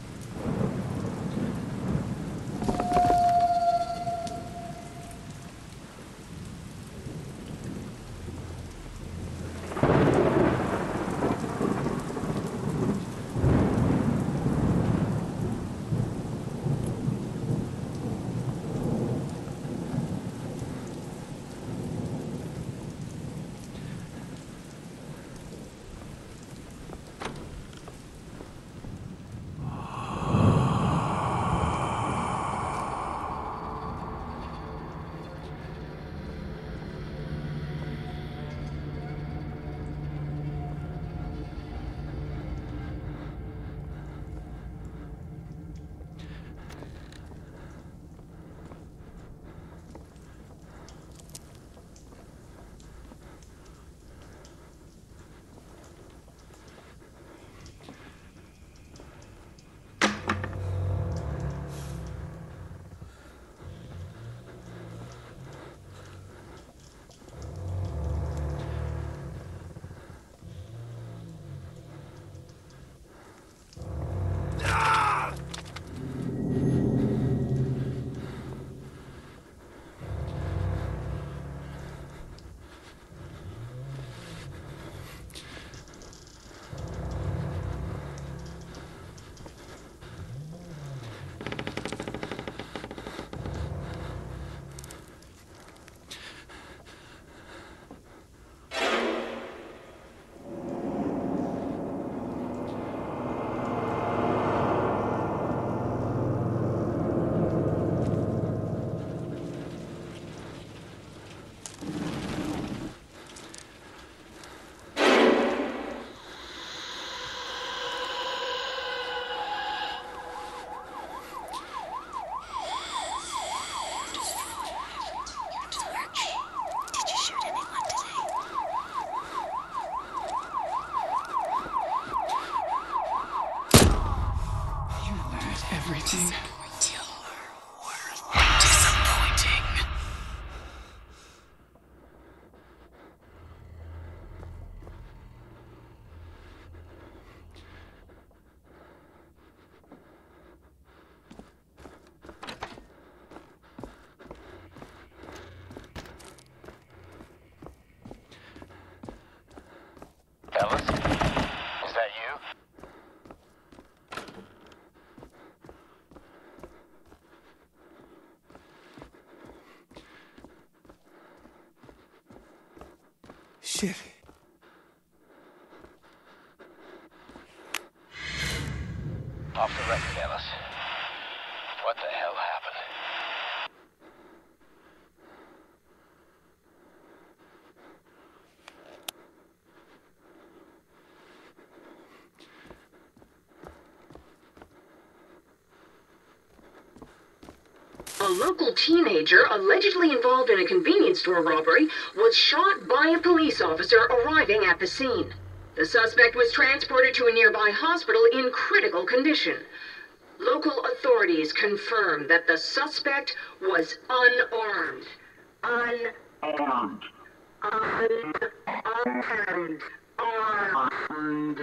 S4: Everything.
S3: Disappointing.
S5: Ellis? Is that you?
S1: Shit.
S5: Off the record, Ellis. What the hell happened?
S8: A local teenager, allegedly involved in a convenience store robbery, was shot by a police officer arriving at the scene. The suspect was transported to a nearby hospital in critical condition. Local authorities confirmed that the suspect was unarmed. Unarmed. Unarmed. Unarmed.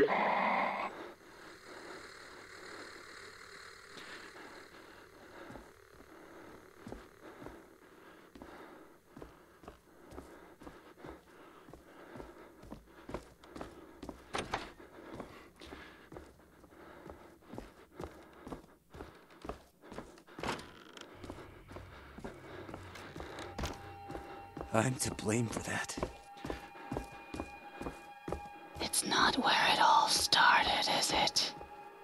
S1: I'm to blame for that.
S9: It's not where it all started, is it?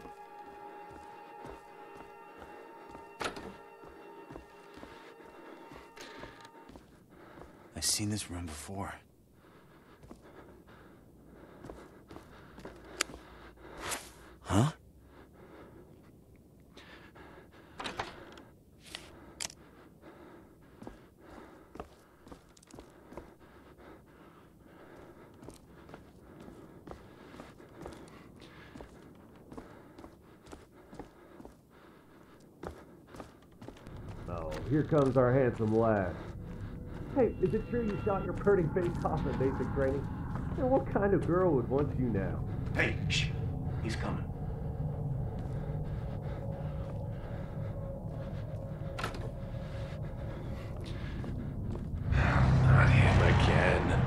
S1: I've seen this room before. Huh?
S10: Oh, here comes our handsome lad. Hey, is it true you shot your burning face off at basic training? And what kind of girl would want you now?
S3: Hey, shh. He's coming.
S10: Not him again.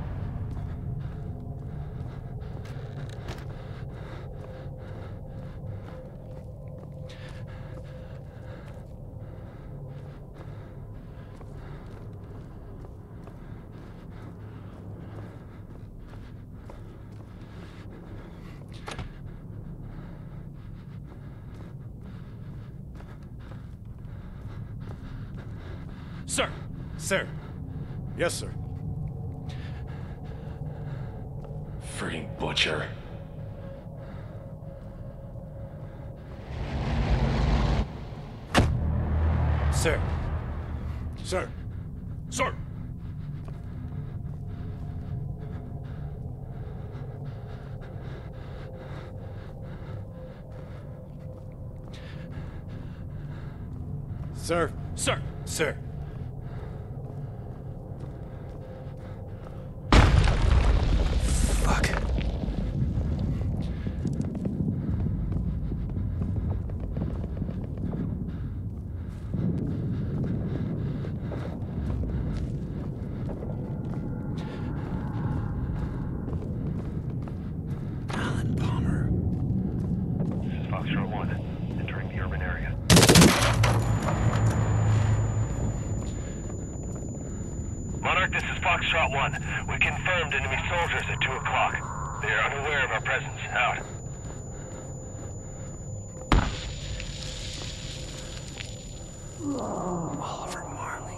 S6: Sir!
S10: Sir. Yes, sir. Freaking butcher. Sir. Sir.
S6: Sir!
S10: Sir.
S6: Sir!
S10: Sir.
S1: Fuck. Alan Palmer.
S11: This is Foxtrot one, entering the urban area. Monarch, this is Foxtrot one. We confirmed enemy soldiers at two o'clock. They are unaware of our presence. Out.
S1: Oliver Marley.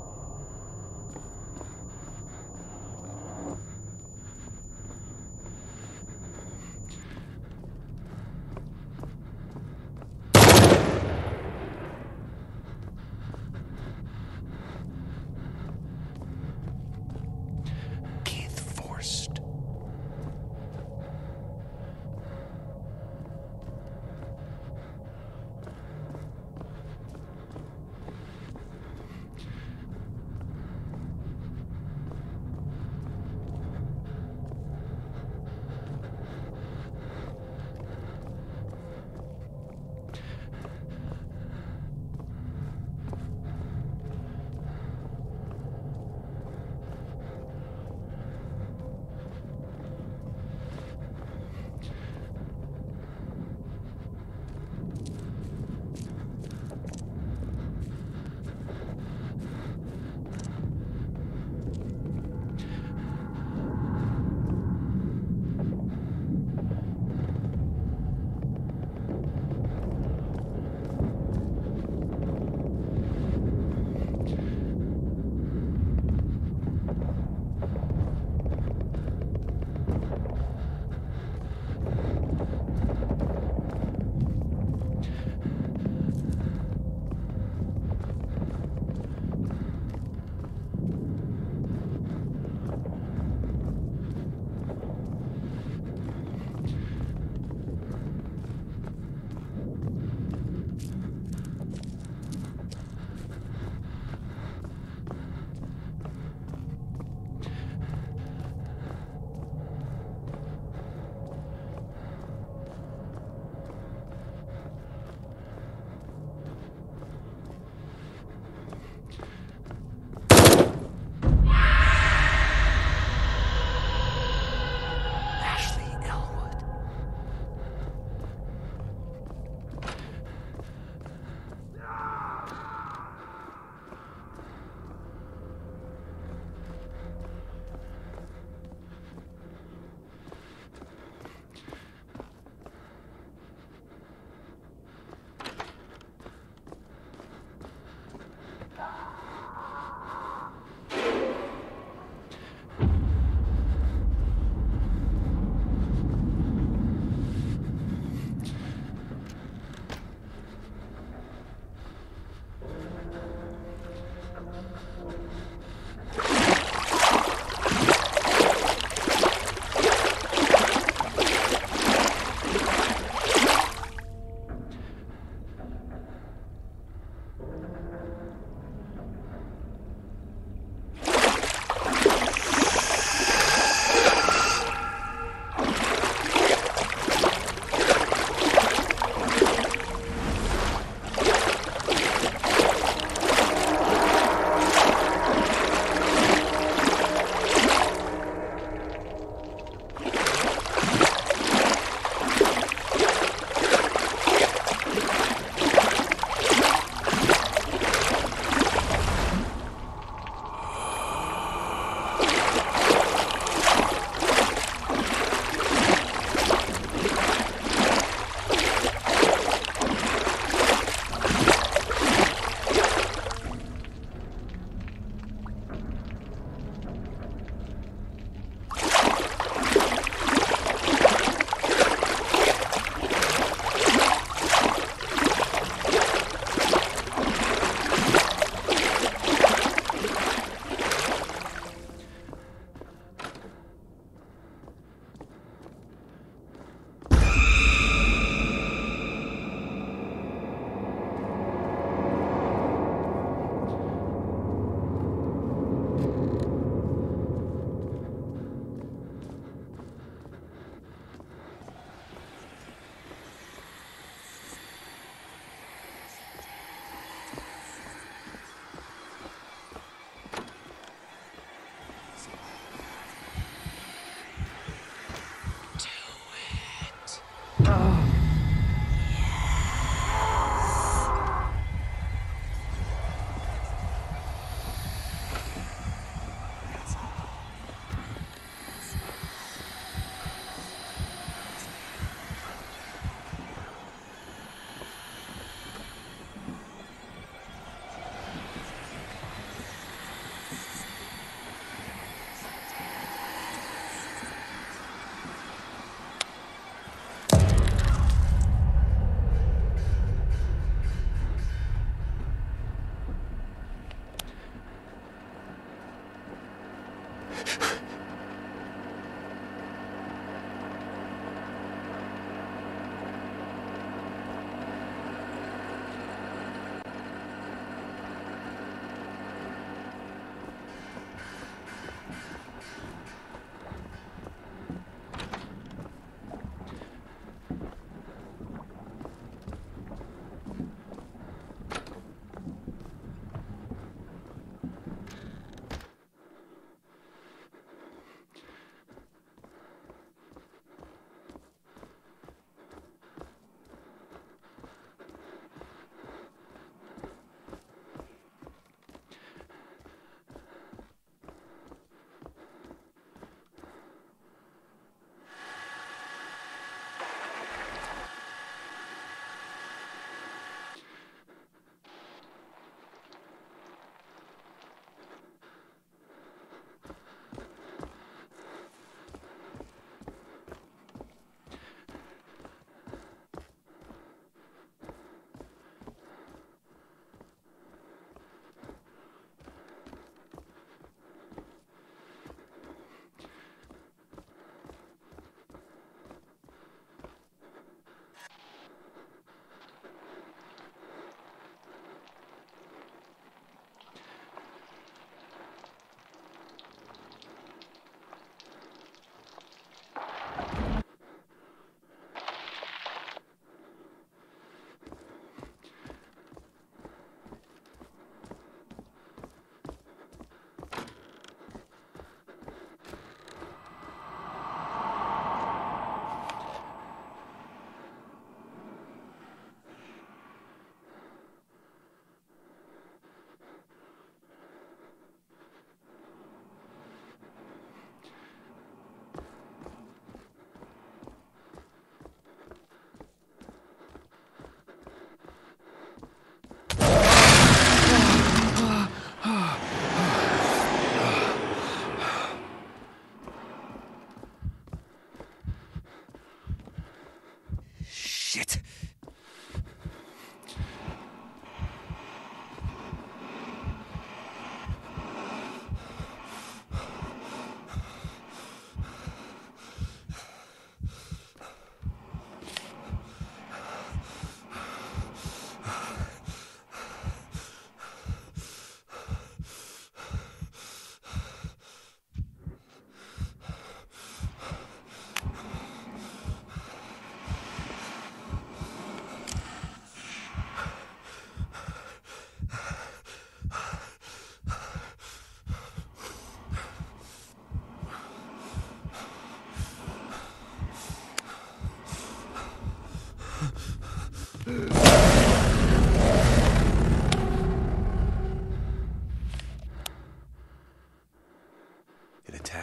S1: Keith Forrest.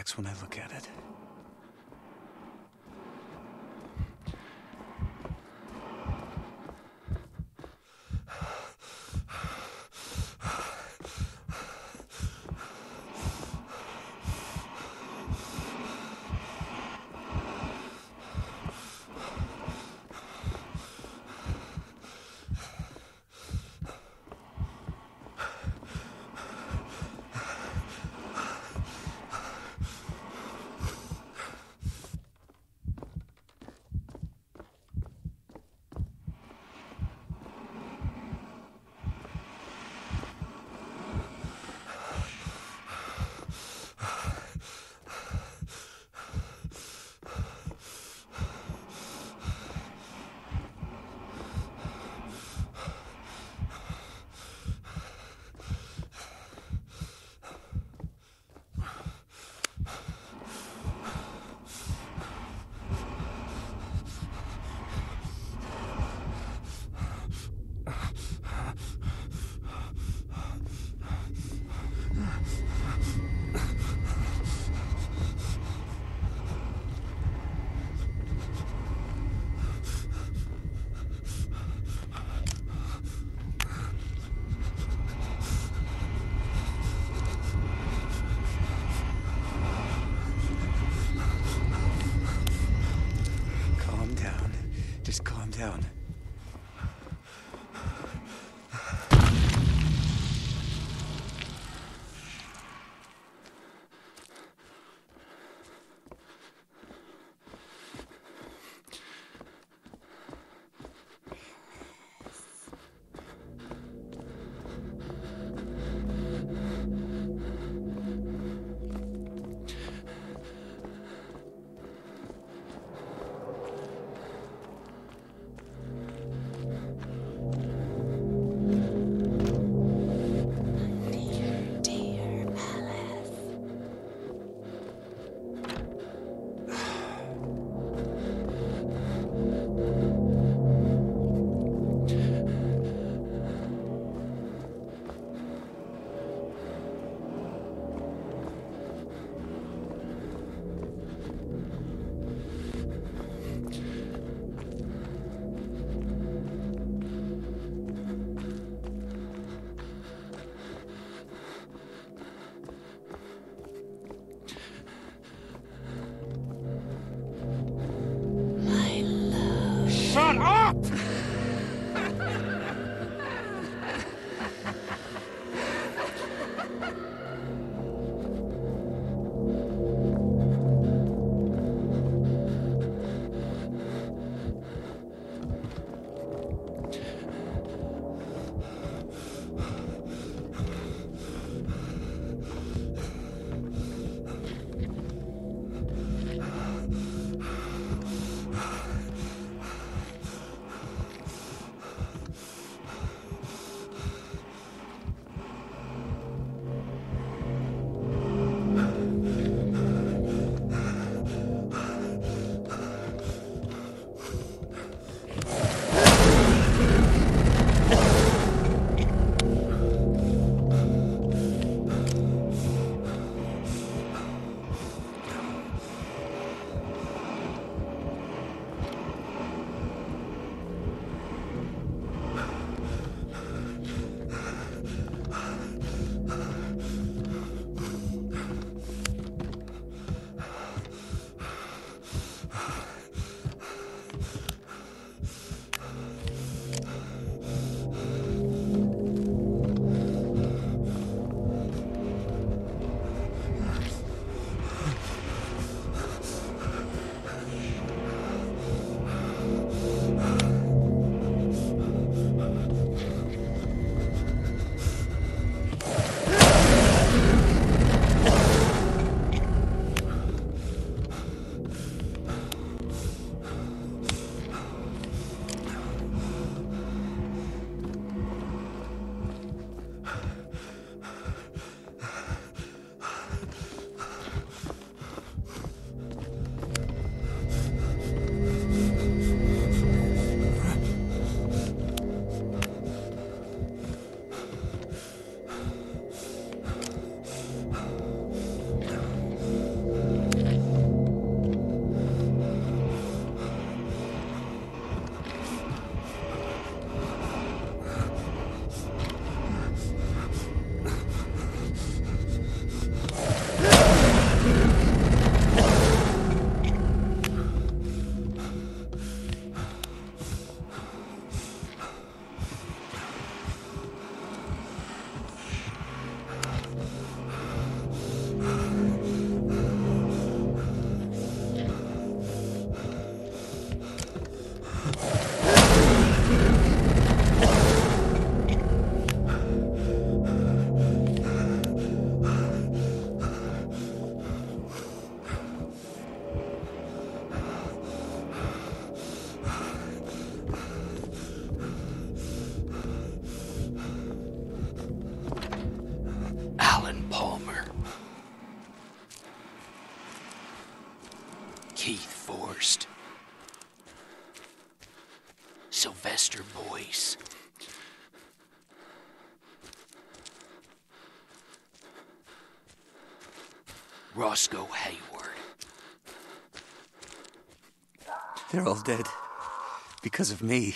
S1: looks when I look at it.
S12: Alan Palmer. Keith Forrest. Sylvester Boyce. Roscoe Hayward.
S1: They're all dead. Because of me.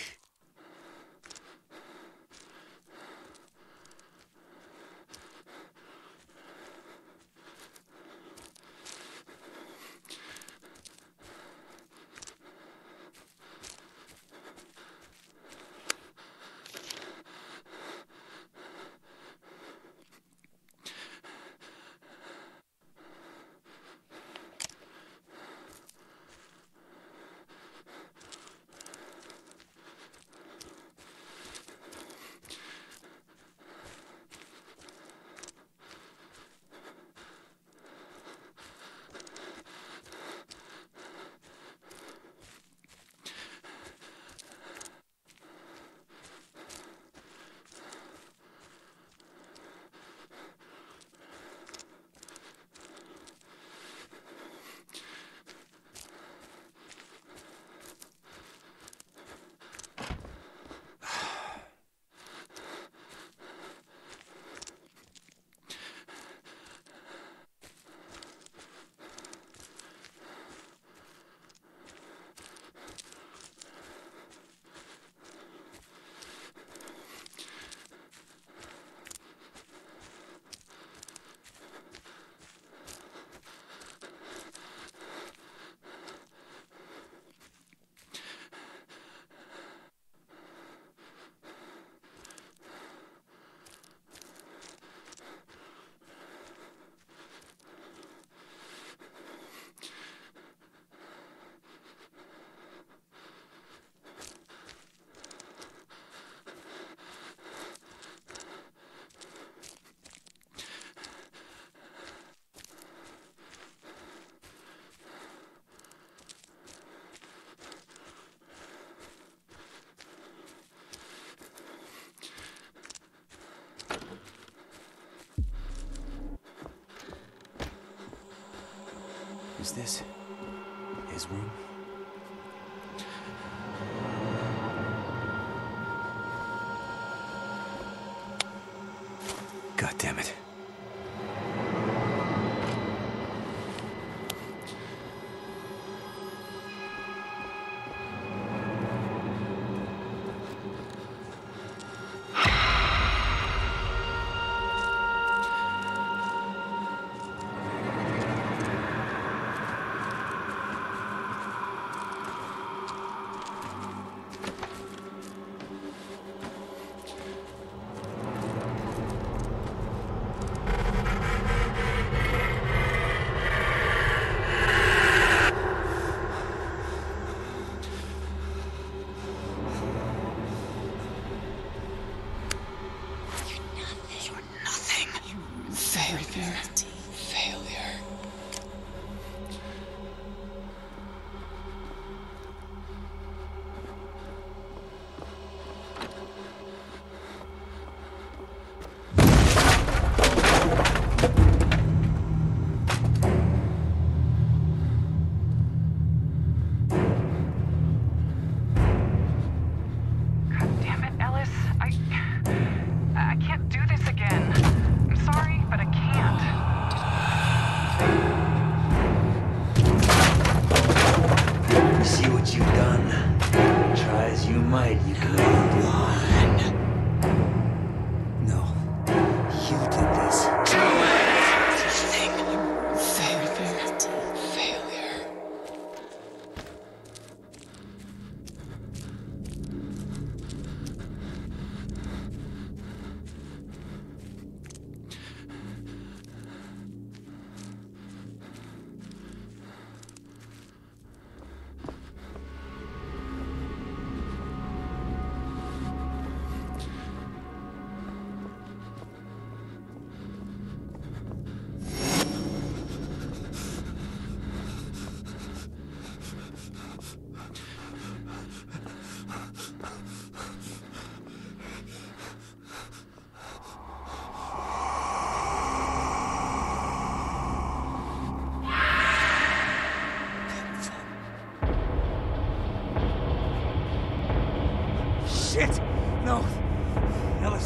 S1: Is this his room? God damn it.
S4: Failure. Failure.
S13: God damn it, Ellis. I... I can't do this again. I'm sorry, but I can't.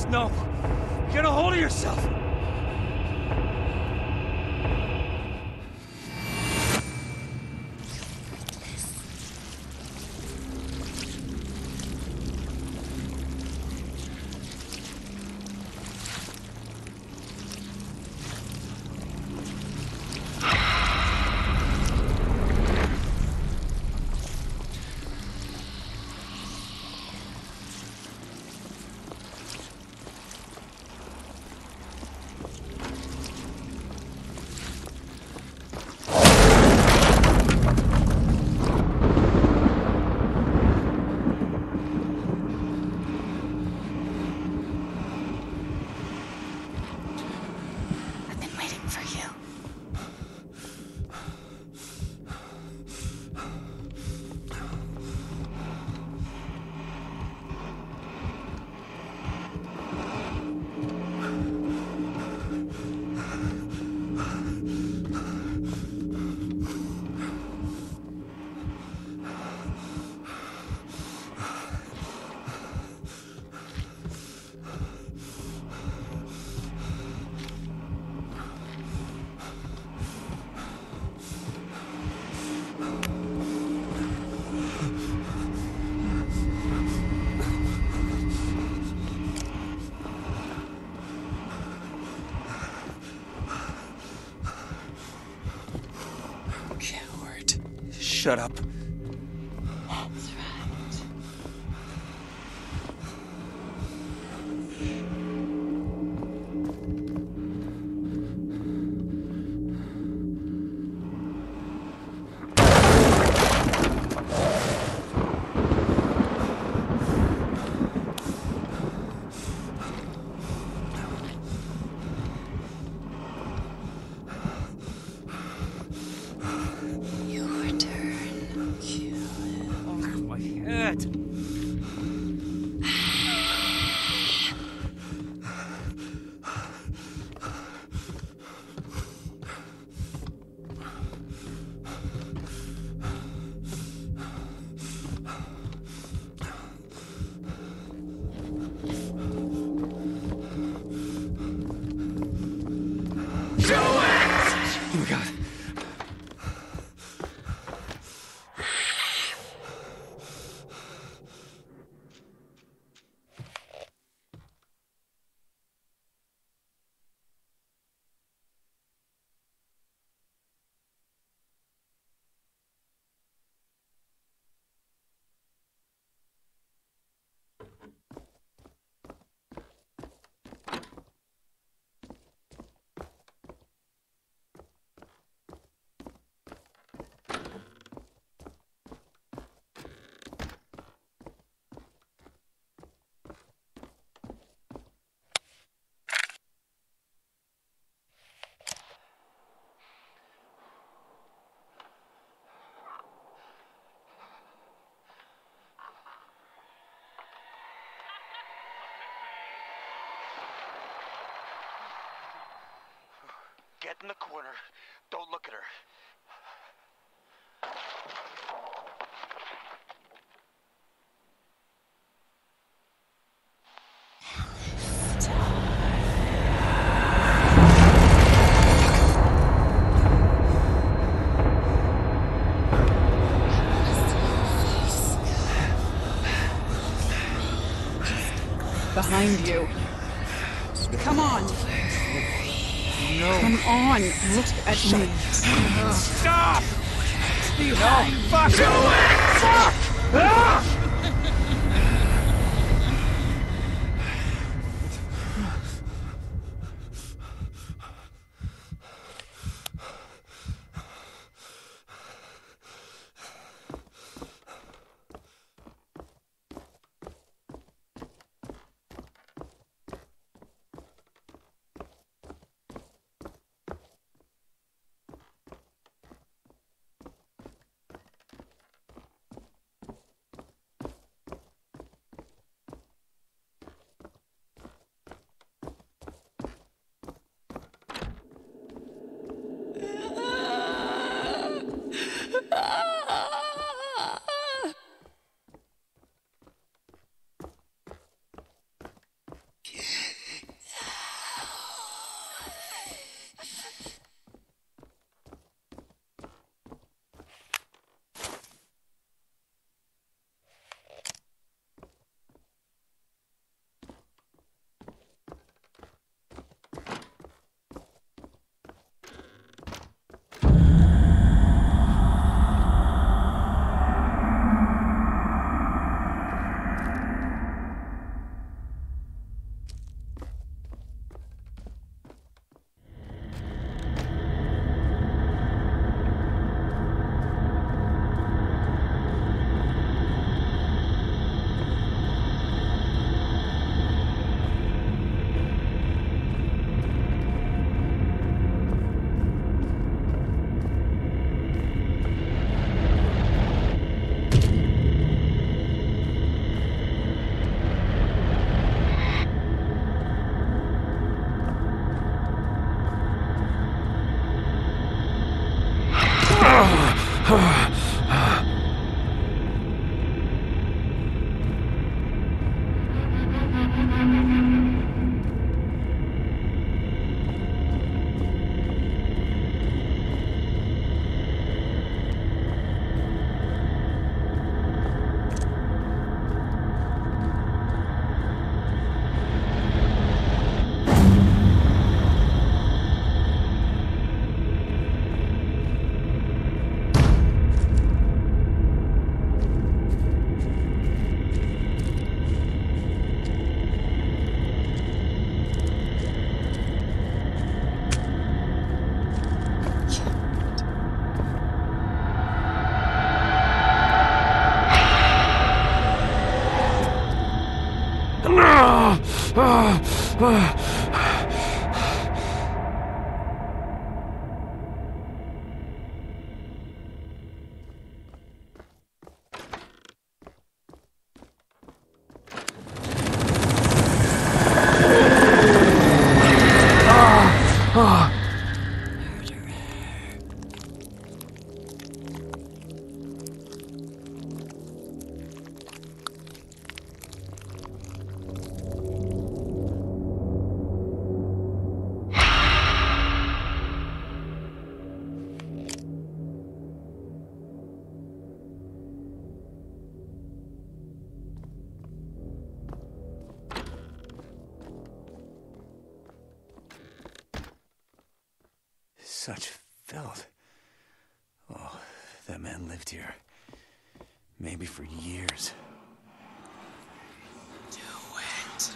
S6: No! Get a hold of yourself! Shut up.
S9: That's right.
S6: Oh my god.
S5: Get in the corner. Don't look at her.
S4: Behind you. Come on.
S6: No.
S4: Come on. Look at me.
S6: Stop! No, fuck! Do it! Fuck! Ah! Oh.
S1: Such filth. Oh, that man lived here. Maybe for years.
S12: Do it.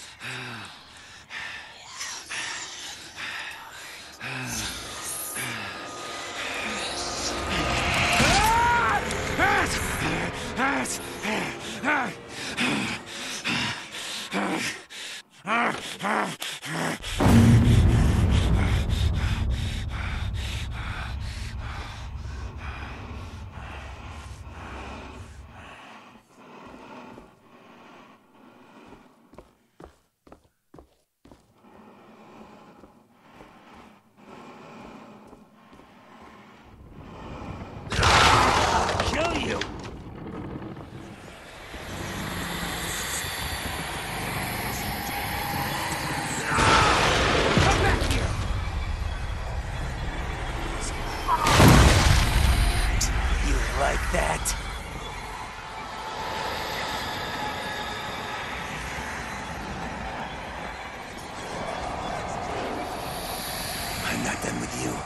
S1: I'm not done with you.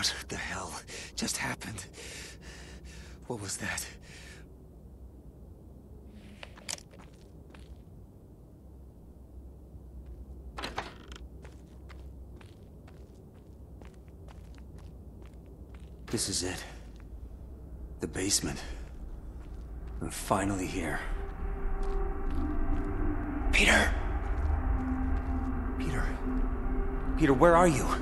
S1: What the hell just happened? What was that? This is it. The basement. We're finally here. Peter! Peter. Peter, where are you?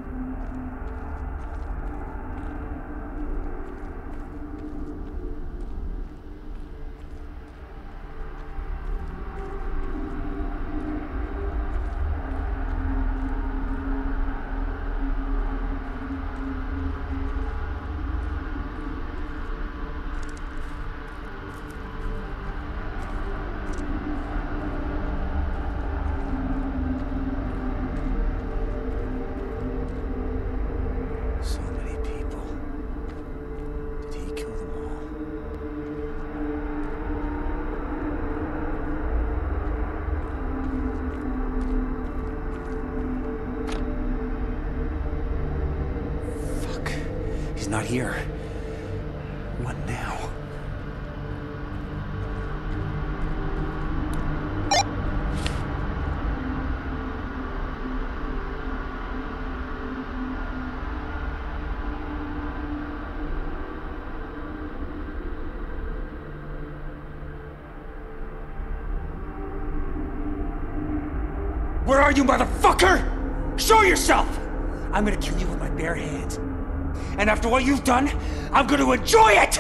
S1: Not here. What now?
S6: Where are you, motherfucker? Show yourself! I'm gonna kill you with my bare hands. And after what you've done, I'm going to enjoy it!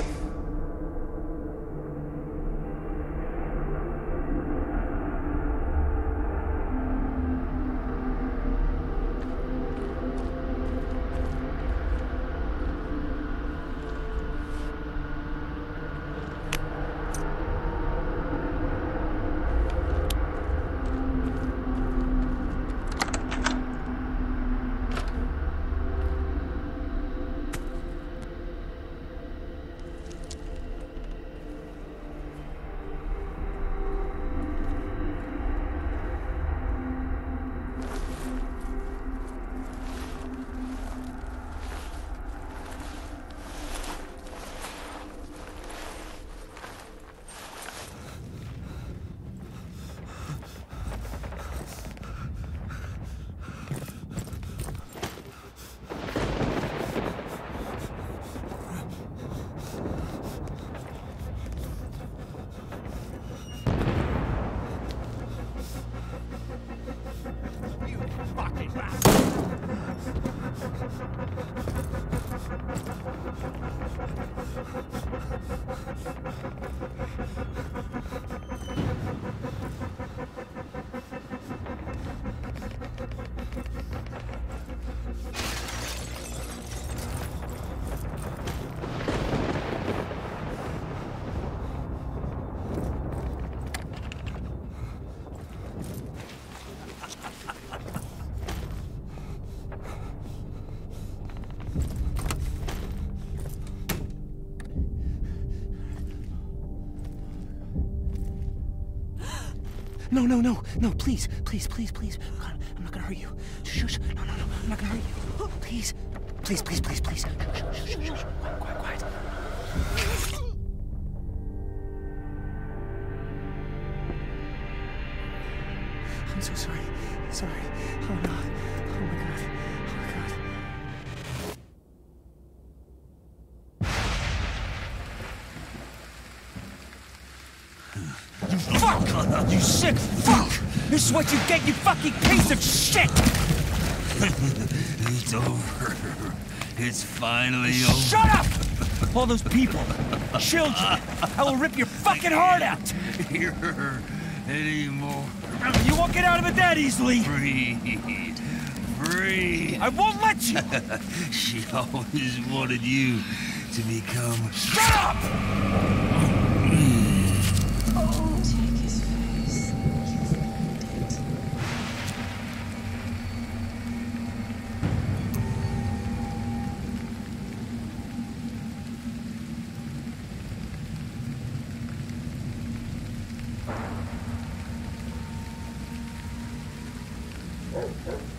S6: No, no, no, no, please, please, please, please. God, I'm not gonna hurt you. Shh, shh, no, no, no, I'm not gonna hurt you. Please, please, please, please, please. Shh, shh, shh, shh, shh. Quiet, quiet, quiet. I'm so sorry. Sorry. Oh, no. Oh, my God. Oh, my God. You fuck! You sick fuck! This is what you get, you fucking piece of shit!
S2: It's over. It's finally over.
S6: Shut up! All those people, children, I will rip your fucking heart out!
S2: Here anymore.
S6: You won't get out of it that easily!
S2: Breathe. Breathe.
S6: I won't let you!
S2: She always wanted you to become...
S6: Shut up!
S10: Oh, oh.